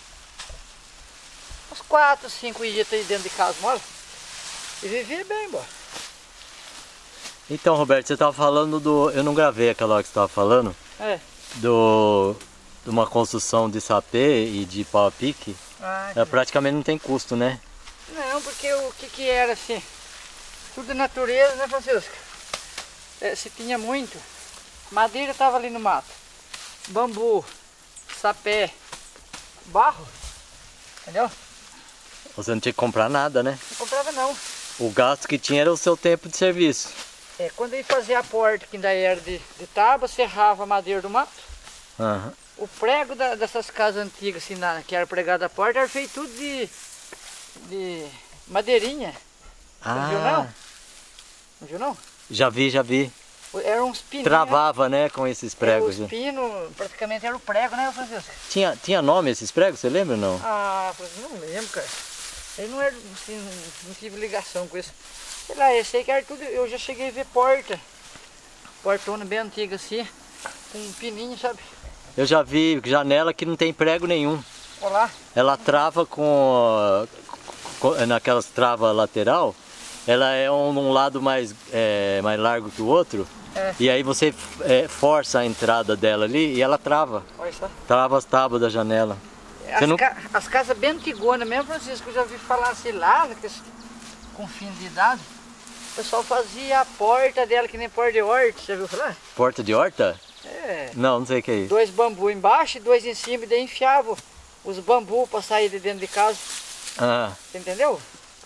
Uns quatro, cinco dias aí dentro de casa, mole. E vivia bem, boa.
Então, Roberto, você tava falando do... Eu não gravei aquela hora que você tava falando.
É.
Do... De uma construção de sapê e de pau a pique.
Ah,
É, praticamente não tem custo, né?
não, porque o que que era assim? Tudo é natureza, né, Francisco? É, se tinha muito. Madeira estava ali no mato. Bambu, sapé, barro. Entendeu?
Você não tinha que comprar nada, né?
Não comprava não.
O gasto que tinha era o seu tempo de serviço.
É, quando ele fazia a porta, que ainda era de, de tábua, serrava a madeira do mato.
Aham.
O prego da- dessas casas antigas, assim, na, que era pregado à porta, era feito tudo de, de madeirinha. Não viu não? Não viu não?
Já vi, já vi.
Eram uns pinos.
Travava, né, com esses pregos.
Os pinos, praticamente era o prego, né, Francisco?
Tinha, tinha nome esses pregos, você lembra ou não?
Ah, Francisco, não lembro, cara. Eu não, era, assim, não, não tive ligação com isso. Sei lá, eu sei que era tudo, eu já cheguei a ver porta. Portona bem antiga assim, com um pininho, sabe?
Eu já vi janela que não tem prego nenhum.
Olha lá.
Ela trava com, com naquelas travas lateral, ela é um, um lado mais, é, mais largo que o outro.
É.
E aí você é, força a entrada dela ali e ela trava.
Olha só.
Trava as tábuas da janela.
As,
Você não-
ca- as casas bem antigonas mesmo, Francisco, eu já ouvi falar assim lá, naqueles- com fim de idade. O pessoal fazia a porta dela que nem porta de horta, você viu falar?
Porta de horta?
É.
Não, não sei o que é isso.
Dois bambu embaixo e dois em cima, e daí enfiava os bambus para sair de dentro de casa.
Ah,
Você entendeu?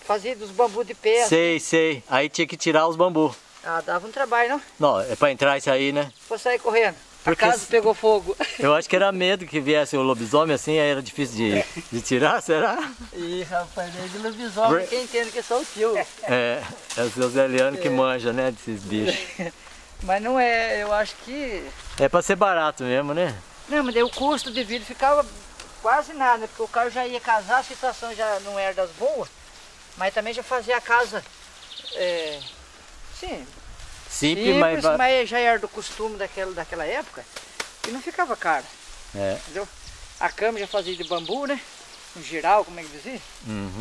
fazia dos bambus de pé.
Sei, sei. Aí tinha que tirar os bambus.
Ah, dava um trabalho, não?
Não, é pra entrar isso aí, né?
Vou sair correndo.
Porque
A casa
se-
pegou fogo.
Eu acho que era medo que viesse o lobisomem assim, aí era difícil de, de tirar, será?
Ih, rapaz, é de lobisomem, quem entende que sou o tio.
É, é o seu Zé Leandro que manja, né, desses bichos.
Mas não é, eu acho que...
É pra ser barato mesmo, né?
Não, mas daí o custo de vida ficava quase nada, porque o cara já ia casar, a situação já não era das boas, mas também já fazia a casa, é, sim,
Simples,
simples,
mas...
mas,
ba-
já era do costume daquela, daquela época e não ficava caro,
É.
entendeu? A cama já fazia de bambu, né? Um giral, como é que dizia?
Uhum.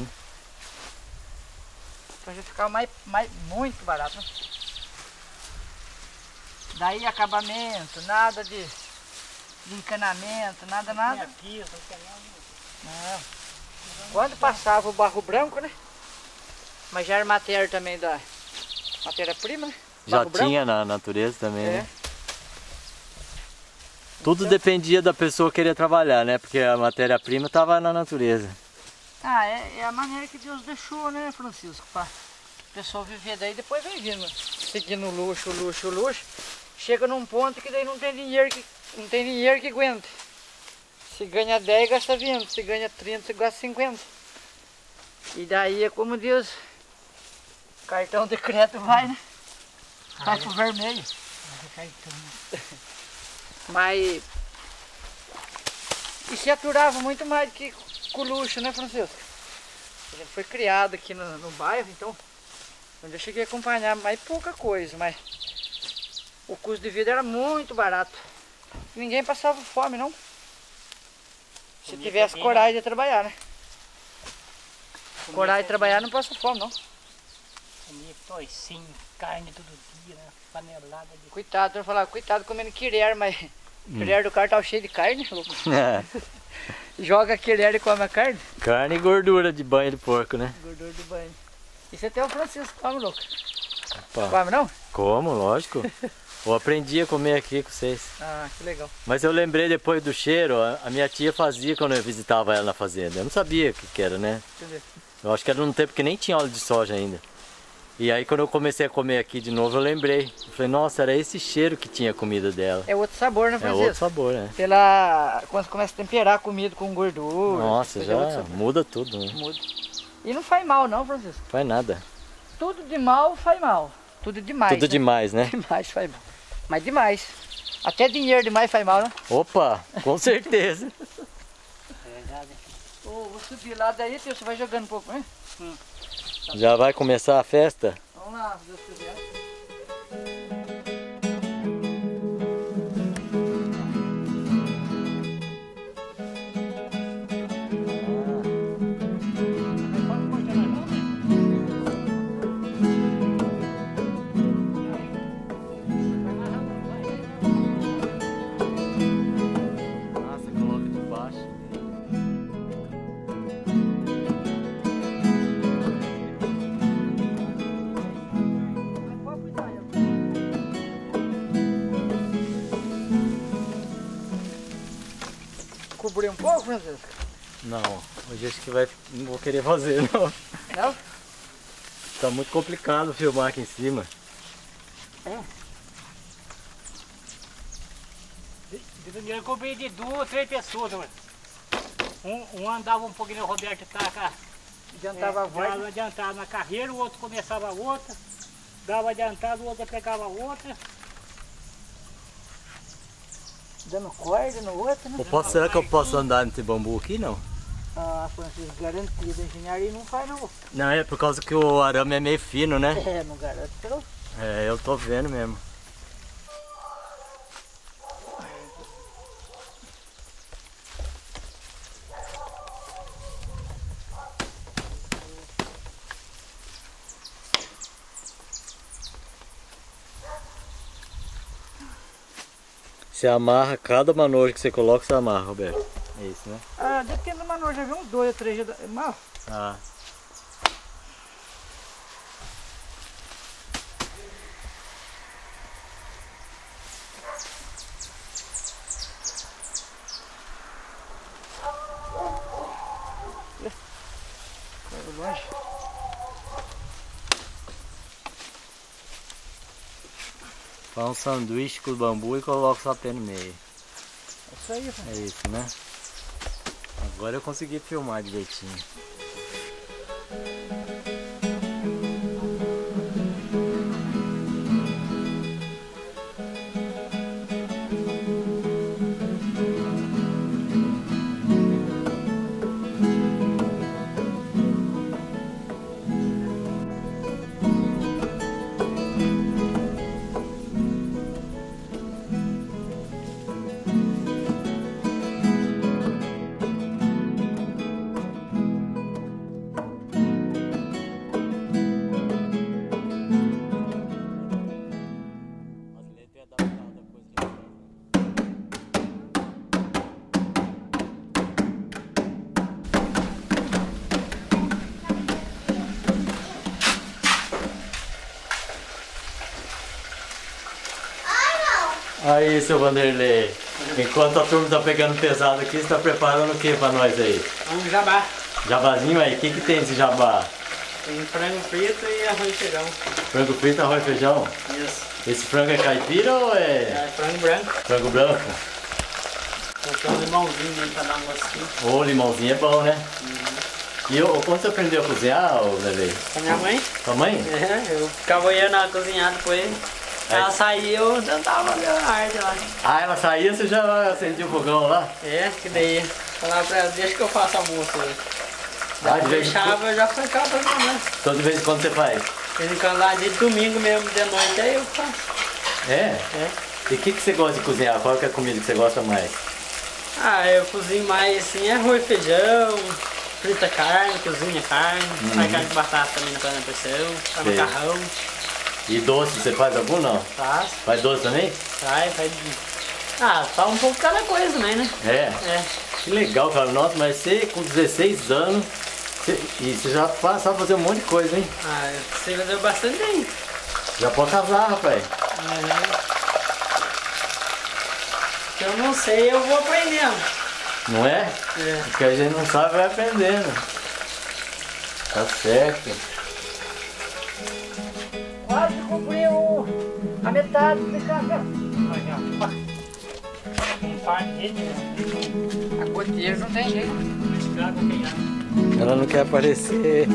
Então já ficava mais, mais, muito barato, né? Daí acabamento, nada de, de encanamento, nada, nada. Não. Quando passava o barro branco, né? Mas já era matéria também da matéria-prima, né?
Já
Barro branco.
tinha na natureza também,
É.
né? Tudo dependia da pessoa querer trabalhar, né? Porque a matéria-prima estava na natureza.
Ah, é, é a maneira que Deus deixou, né, Francisco? Pra pessoa viver daí, depois vai vindo, seguindo luxo, luxo, luxo. Chega num ponto que daí não tem dinheiro que, não tem dinheiro que aguente. Se ganha dez, gasta vinte. Se ganha trinta, gasta cinquenta. E daí é como diz, cartão de crédito vai, né? Vai pro vermelho. Mas... E se aturava muito mais do que com o luxo, né, Francisco? A gente foi criado aqui no, no bairro, então... Onde eu cheguei a acompanhar mais pouca coisa, mas... O custo de vida era muito barato. Ninguém passava fome, não. Se
Comia
tivesse
bem,
coragem de trabalhar, né? Coragem de trabalhar não passa fome, não.
Comia toicinho, carne todo dia, né? Panelada de...
Coitado, eu falava, coitado comendo quilher, mas...
Hum.
Quilher do cara tava cheio de carne, louco.
É.
Joga quilher e come a carne.
Carne e gordura de banho de porco, né?
Gordura do banho. Isso até o Francisco come, louco.
Opa.
Come, não?
Como, lógico. Eu aprendi a comer aqui com vocês.
Ah, que legal.
Mas eu lembrei depois do cheiro, a a minha tia fazia quando eu visitava ela na fazenda. Eu não sabia o que, que era, né?
Deixa eu ver.
Eu acho que era num tempo que nem tinha óleo de soja ainda. E aí quando eu comecei a comer aqui de novo, eu lembrei. Eu falei, nossa, era esse cheiro que tinha a comida dela.
É outro sabor, né,
É
Francisco?
outro sabor, né?
Pela... Quando você começa a temperar a comida com gordura.
Nossa,
é outro
já
sabor.
muda tudo, né?
Muda. E não faz mal, não, Francisco.
Faz nada.
Tudo de mal faz mal. Tudo demais.
Tudo
né?
demais, né?
Demais faz mal. Mas demais. Até dinheiro demais faz mal, né?
Opa, com certeza.
Ô, vou subir lá daí, tio, você vai jogando um pouco, né?
Já vai começar a festa?
Vamos lá, se Deus quiser.
Nossa, coloca de baixo.
Cobrir um pouco, Francisco?
Não, hoje acho que vai, não vou querer fazer não.
Não?
Tá muito complicado filmar aqui em cima.
Eu cobri de duas, três pessoas, mano. Um, um andava um pouquinho, o Roberto taca.
Adiantava a voz.
Dava adiantado na carreira, o outro começava a outra. Dava adiantado, o outro pegava a outra.
Dando corda no outro, né?
Eu posso, será que eu posso andar nesse bambu aqui, não?
Ah, Francisco, garantido. Engenharia não faz, não.
Não, é por causa que o arame é meio fino, né?
É, não garanto, não.
É, eu tô vendo mesmo. Você amarra cada manojo que você coloca, você amarra, Roberto. É isso, né?
Ah, depende do manojo, já vi uns dois ou três. Já... Mal.
Ah.
Vai longe.
Faz um sanduíche com o bambu e coloca o sapé no meio.
É isso aí,
É isso, né? Agora eu consegui filmar direitinho. Aí, seu Vanderlei, enquanto a turma tá pegando pesado aqui, você tá preparando o que pra nós aí?
Um jabá.
Jabazinho aí, o que que tem esse jabá?
Tem frango frito e arroz e feijão.
Frango frito, arroz e feijão?
Isso.
Esse frango é caipira ou é...
É frango branco.
Frango branco?
Coloquei um limãozinho aí pra dar um gostinho.
Ô, limãozinho é bom, né? Uhum. E eu, quando você aprendeu a cozinhar, ô, Vanderlei?
Com a minha mãe.
Sua mãe?
É, eu ficava olhando ela cozinhar depois. Ela saía, eu tentava ver a arte lá.
Ah, ela saía, você já acendia o fogão lá?
É, que daí falava pra ela, deixa que eu faço almoço aí.
Ah,
Ela
de vez em
deixava, eu já ficava fazendo.
Então de vez em quando você faz?
De vez em quando lá de domingo mesmo, de noite, aí eu faço.
É?
É.
E o que, que você gosta de cozinhar? Qual que é a comida que você gosta mais?
Ah, eu cozinho mais assim, arroz, feijão, frita carne, cozinha carne,
Uhum.
faz carne de batata também na panela de pressão, faz
Sei.
macarrão,
E doce, você faz algum não?
faz,
Faz doce também?
faz, faz. Ah, faz um pouco de cada coisa também, né?
É?
É.
Que legal, cara. Nossa, mas você com dezesseis anos, você, e você já faz, sabe fazer um monte de coisa, hein?
Ah, você fazer bastante bem.
Já pode casar, rapaz.
Uhum. Se eu não sei, eu vou aprendendo.
Não é?
É.
Porque a gente não sabe, vai aprendendo. Tá certo.
Quase cumpriu a metade do café.
Um par de
A goteira não tem jeito.
Ela não quer aparecer.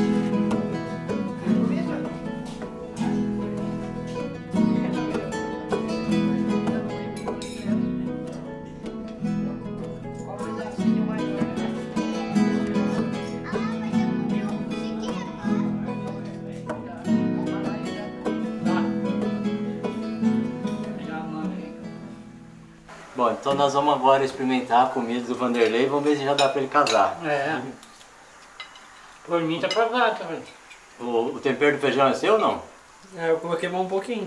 Bom, então nós vamos agora experimentar a comida do Vanderlei e vamos ver se já dá pra ele casar.
É.
Por mim tá provado, tá vendo?
O, o tempero do feijão é seu ou não?
É, eu coloquei mais um pouquinho.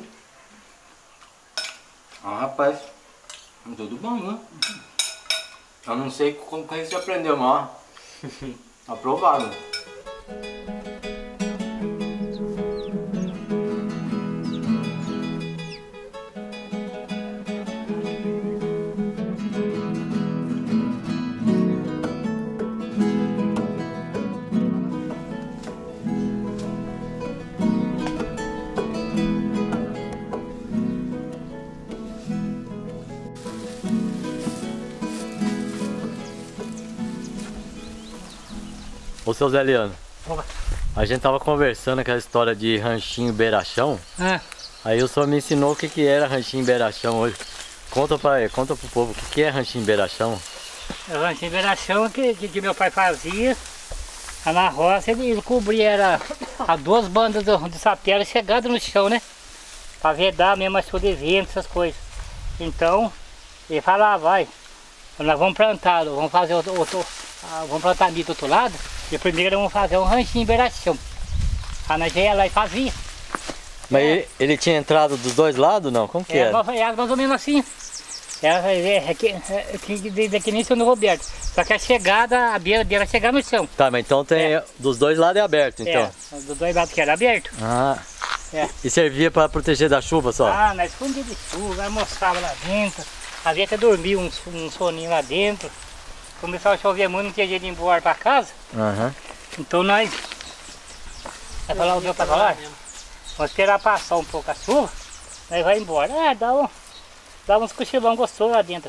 Ah, rapaz, tudo bom, né? Eu não sei como que você aprendeu, mas ó, aprovado. Ô, seu Zé Leandro,
Opa.
a gente tava conversando aquela história de ranchinho beirachão.
Ah,
Aí o senhor me ensinou o que, que era ranchinho beirachão hoje. Conta pra, conta pro povo o que, que é ranchinho beirachão.
a ranchinha de beiração que, que, que meu pai fazia. Lá na roça ele, ele cobria era, as duas bandas do, de sapé chegadas no chão, né? Pra vedar mesmo as de vento, essas coisas. Então, ele falava, vai, nós vamos plantar, vamos fazer outro, outro ah, vamos plantar ali do outro lado. E primeiro vamos fazer um ranchinho de beiração. Aí nós ia lá e fazia.
Mas
É.
ele, ele tinha entrado dos dois lados não? Como que
Era,
era?
mais- era mais ou menos assim. Era, é, é, que, é, que, de- que nem seu no Roberto. Só que a chegada, a beira dele era chegar no chão.
Tá, mas então tem. Dos dois lados é aberto, então.
É, dos dois lados que era aberto.
Ah.
É.
E servia pra proteger da chuva só?
Ah, nós escondia de chuva, almoçava lá dentro. Às vezes até dormia um, um soninho lá dentro. Começava a chover muito, não tinha jeito de ir embora pra casa.
Aham.
Então nós. Vai falar o meu pra falar? Vamos esperar passar um pouco a chuva. Aí vai embora. Ah, dá, um, dá uns cochilão gostosos lá dentro.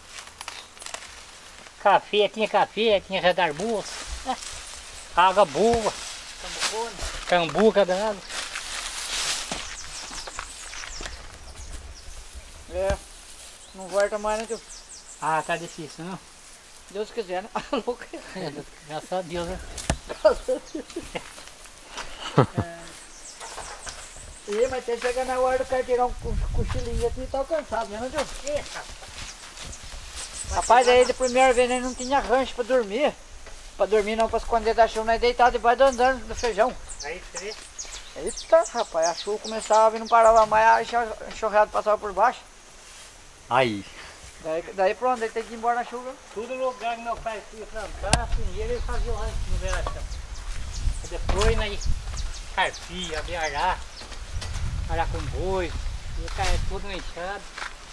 Café, tinha café, tinha redarbuço. É. Água boa. Cambuca da água.
É, não volta mais, né, tio?
Ah, tá difícil, não?
Deus quiser, né? Louco.
É, graças a Deus, né?
É. E, mas tem que chegar na hora do cara tirar um cochilinho aqui e tá cansado, né, tio?
Eita.
Rapaz, aí de primeira vez nós não tinha rancho pra dormir. Pra dormir não, pra esconder da chuva, nós deitávamos debaixo do andando do feijão.
Aí você vê.
Eita, rapaz, a chuva começava a vir, não parava mais, a enxurrada passava por baixo.
Aí.
Daí, daí pronto, ele tem que ir embora na chuva.
Tudo lugar que meu pai ia plantar, primeiro ele fazia o rancho no verão. Depois nós carpia, abiará, arar com boi, e cai tudo no enxado.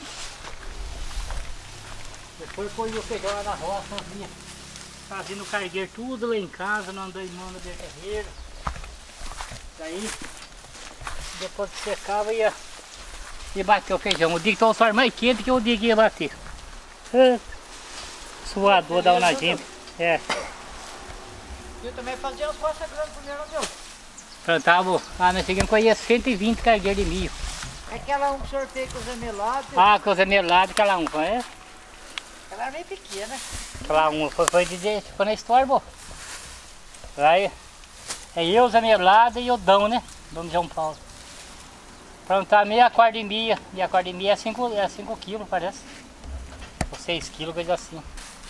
Depois põe o feijão lá na roça, vinha fazendo cargueiro tudo lá em casa, não andando em mão no terreiro. Daí, depois que secava, ia, ia bater o feijão. O dia que estava o sol mais quente que o dia que ia bater. Ah, suador dá na gente. É.
Eu também fazia as roças grandes primeiro, não deu?
Plantava, ah, nós chegamos com cento e vinte cargueiros de milho.
Aquela um que o senhor fez com os amelados,
Ah, coisa melada, aquela um, é?
ela era meio pequena.
Aquela um foi, foi dizer, foi na história, bom. Aí, é eu, os amelados e o Dão, né? Dom de João Paulo. Plantar meia corda de milho, meia corda de milho é cinco é cinco quilos, parece. Ou seis quilos, coisa assim.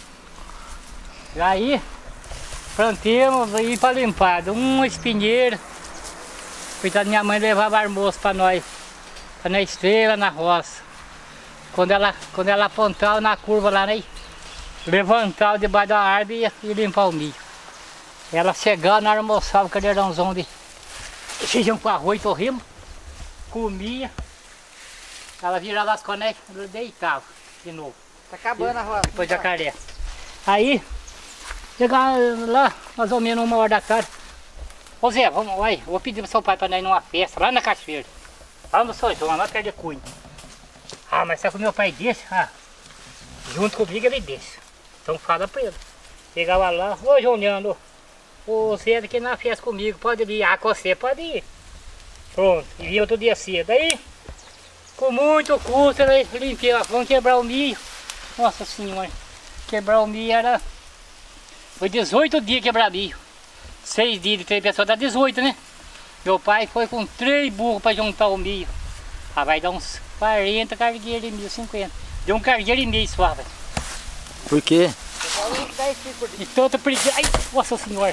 E aí, plantemos aí para limpar, um espinheiro. Coitada, minha mãe levava almoço para nós, para na estrela, na roça. Quando ela, quando ela apontava na curva lá, né? Levantava debaixo da árvore e, e limpar o milho. Ela chegava na hora, almoçava o cadeirãozão de feijão com arroz, torrimo, comia. Ela virava as conectas e deitava de novo.
Tá acabando a roça.
Depois jacaré. Aí, chegava lá, mais ou menos uma hora da tarde. Ô Zé, vamos, vai, vou pedir pro seu pai para nós ir numa festa lá na Cachoeira. Lá no São João, lá perto de Cunha. Ah, mas será que o meu pai deixa? Ah, junto comigo ele deixa. Então fala pra ele. Chegava lá, ô João Leandro, o Zé aqui na festa comigo, pode ir. Ah, com você pode ir. Pronto, e vinha outro dia cedo. Aí, com muito custo, ele limpei, vamos quebrar o milho. Nossa senhora, quebrar o milho era... Foi dezoito dias quebrar milho. Seis dias de três pessoas, dá dezoito, né? Meu pai foi com três burros para juntar o milho. Ah, vai dar uns quarenta cargueiros de milho, cinquenta. Deu um cargueiro e meio só, velho.
Por quê?
De tanta preguiça. Ai, nossa senhora.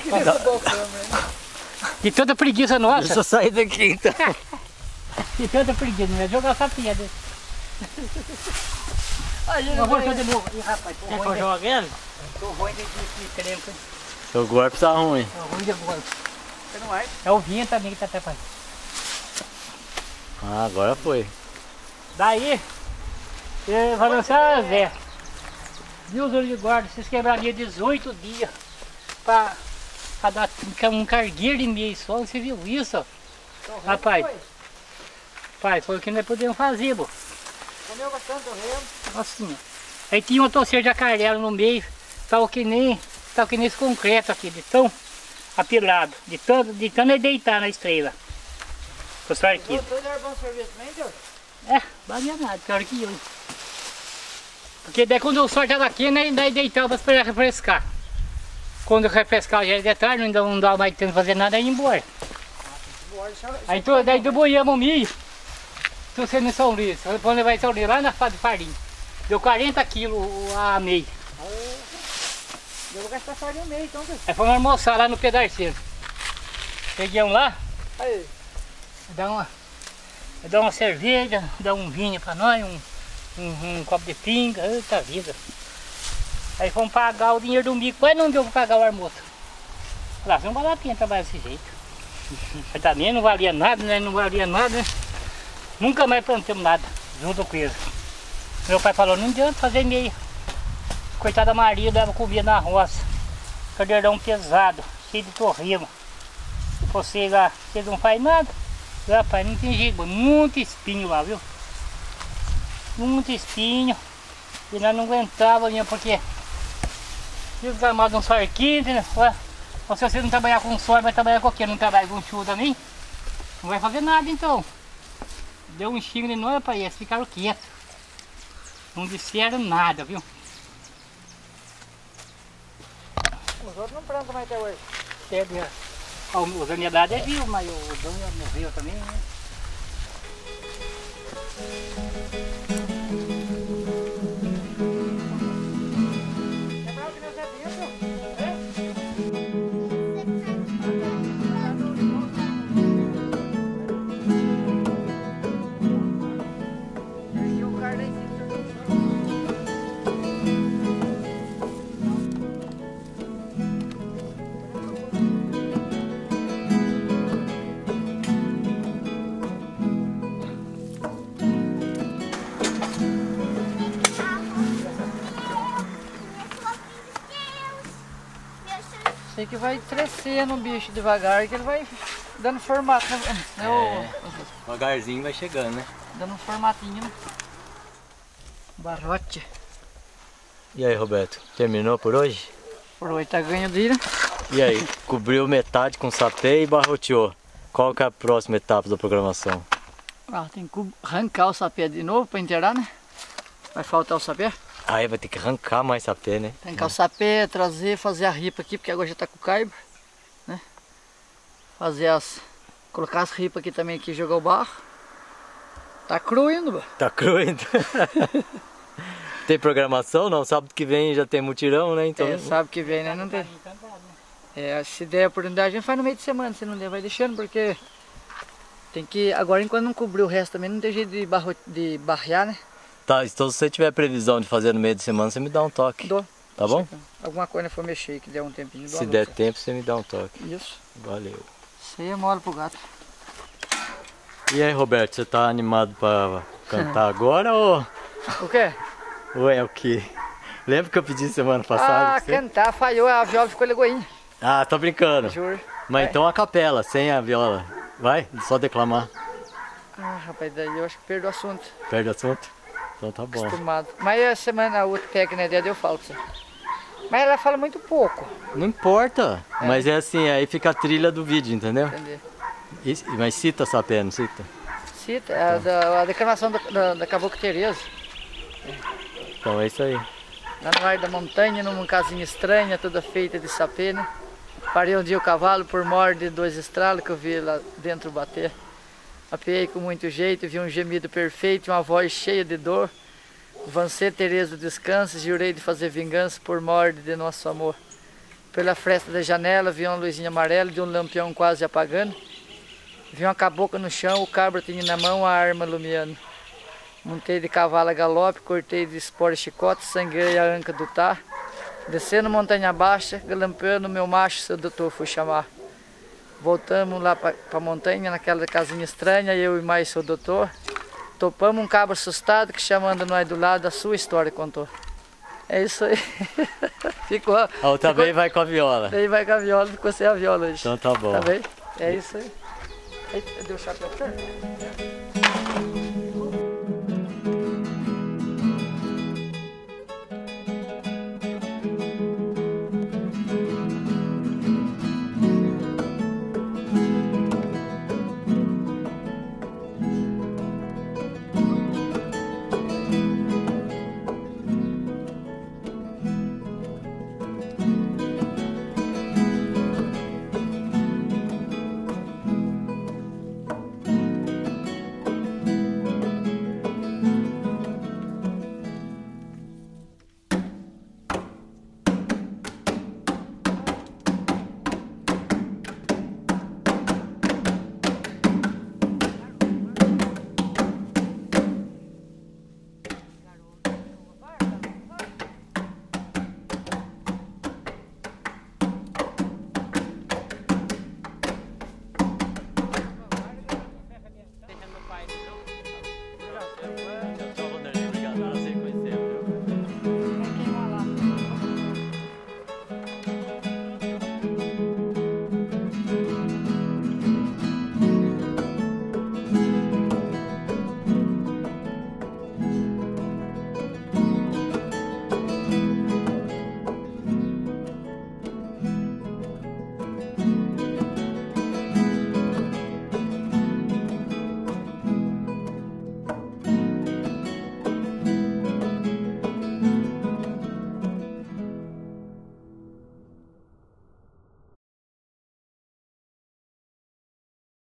De tanta preguiça nossa.
Deixa eu sair daqui então.
De tanta preguiça, não é jogar essa pedra. Não vou de novo. Ih, rapaz, tô
Quer que eu
ruim.
jogue ele?
Tô ruim de, de, de crempo.
Seu golpe tá ruim.
Tô ruim de bola.
Você não vai?
É o vinho também que tá atrapalhando.
Ah, agora foi.
Daí, ele falou assim, ah Zé, viu os olhos de guarda, vocês quebrariam dezoito dias para dar um cargueiro de meio só, você viu isso? Rapaz, pai, foi o que nós podemos fazer, pô.
Comeu bastante o remo.
Assim, aí tinha uma torceira de acarela no meio, tal que nem, tal que nem esse concreto aqui, de tão apilado, de tanto, de tanto ele deitar na estrela. Pessoal aqui.
Todo era bom serviço também, Deus?
É, valia nada, pior que eu. Porque daí quando o sol estava aqui, né, daí deitava para refrescar. Quando refrescar já era de tarde, ainda não dava mais tempo de fazer nada, aí ia embora. Aí então, daí debolhamos o milho, trouxemos em São Luís, vamos levar em São Luís, lá na fábrica de farinha. Deu quarenta quilos a meio.
Eu vou gastar farinha meio, então, Deus.
Aí fomos almoçar lá no pedaceiro. Chegamos lá,
Aí,
dá uma, dá uma cerveja, dá um vinho para nós, um, um, um copo de pinga, eita vida. Aí fomos pagar o dinheiro do mico, mas não deu para pagar o almoço. Lá, não vale a pena trabalhar desse jeito. Mas também não valia nada, né? Não valia nada, né? Nunca mais plantamos nada junto com ele. Meu pai falou, não adianta fazer meia. Coitada Maria dava comida na roça. Cadeirão pesado, cheio de torrima. Você lá, você não faz nada. Rapaz, não tem jeito, muito espinho lá, viu? Muito espinho. E nós não aguentava mesmo, porque fiz armado um sarquinho, entendeu? Se você não trabalhar com sol, vai trabalhar com o quê? Não trabalha com chuva também? Não vai fazer nada então. Deu um xingo de novo para eles, ficaram quietos. Não disseram nada, viu?
Os outros não plantam mais até hoje.
É, o Zanedade é vivo, mas o Dão morreu também, né?
Sei que vai crescendo o bicho devagar, que ele vai dando formato, né? né
É, devagarzinho vai chegando, né?
Dando um formatinho, né? Barrote.
E aí, Roberto, terminou por hoje?
Por hoje tá ganho de, né?
E aí, cobriu metade com sapê e barroteou. Qual que é a próxima etapa da programação?
Ah, tem que arrancar o sapé de novo para inteirar, né? Vai faltar o sapé.
Aí vai ter que arrancar mais sapê, né?
Arrancar o sapé, trazer, fazer a ripa aqui, porque agora já tá com caiba, né? Fazer as... Colocar as ripas aqui também, aqui, jogar o barro. Tá cru ainda, mano.
Tá cru ainda. Tem programação? Não, sábado que vem já tem mutirão, né? Então...
É, sábado que vem, né? Não tem. É, se der a oportunidade, a gente faz no meio de semana, se não der, vai deixando, porque... Tem que... Agora, enquanto não cobrir o resto também, não tem jeito de, barro... de barrear, né?
Tá, então se você tiver previsão de fazer no meio de semana, você me dá um toque.
Dou.
Tá bom?
Alguma coisa for mexer que der um tempinho.
Se der tempo, você me dá um toque.
Isso.
Valeu.
Isso aí é mole pro gato.
E aí, Roberto, você tá animado pra cantar agora ou...
O quê?
ou é o quê? Lembra que eu pedi semana passada?
Ah,
pra você?
cantar, falhou, a viola ficou legoinha.
Ah, tô brincando.
Juro.
Mas
Vai.
então a capela, sem a viola. Vai? Só declamar.
Ah, rapaz, daí eu acho que perdo o assunto.
Perde o assunto? Então tá bom.
Acostumado. Mas a semana, a outra pega, né, eu falo pra você. Mas ela fala muito pouco.
Não importa.
É.
Mas é assim, aí fica a trilha do vídeo, entendeu?
Entendeu?
E- mas cita sapé, não cita?
Cita, a, da, a declamação da, da, da Caboclo Tereza.
Então é isso aí.
Lá no ar da montanha, numa casinha estranha, toda feita de sapê, né? Parei um dia o cavalo por morde de dois estralos que eu vi lá dentro bater. Apeei com muito jeito, vi um gemido perfeito, uma voz cheia de dor. Vancei Tereza descanso, jurei de fazer vingança por morde de nosso amor. Pela fresta da janela vi uma luzinha amarela de um lampião quase apagando. Vi uma cabocla no chão, o cabra tinha na mão a arma lumiando. Montei de cavalo a galope, cortei de espora e chicote, sangrei a anca do tar. Descendo montanha baixa, galampeando meu macho, seu doutor fui chamar. Voltamos lá para a montanha, naquela casinha estranha, eu e mais seu doutor. Topamos um cabra assustado que chamando nós do lado, a sua história contou. É isso aí. Ficou.
A outra
ficou,
vez vai com a viola.
Daí vai com a viola, ficou sem a viola hoje.
Então tá bom.
Tá bem? É isso aí. Aí, deu chapéu pra você?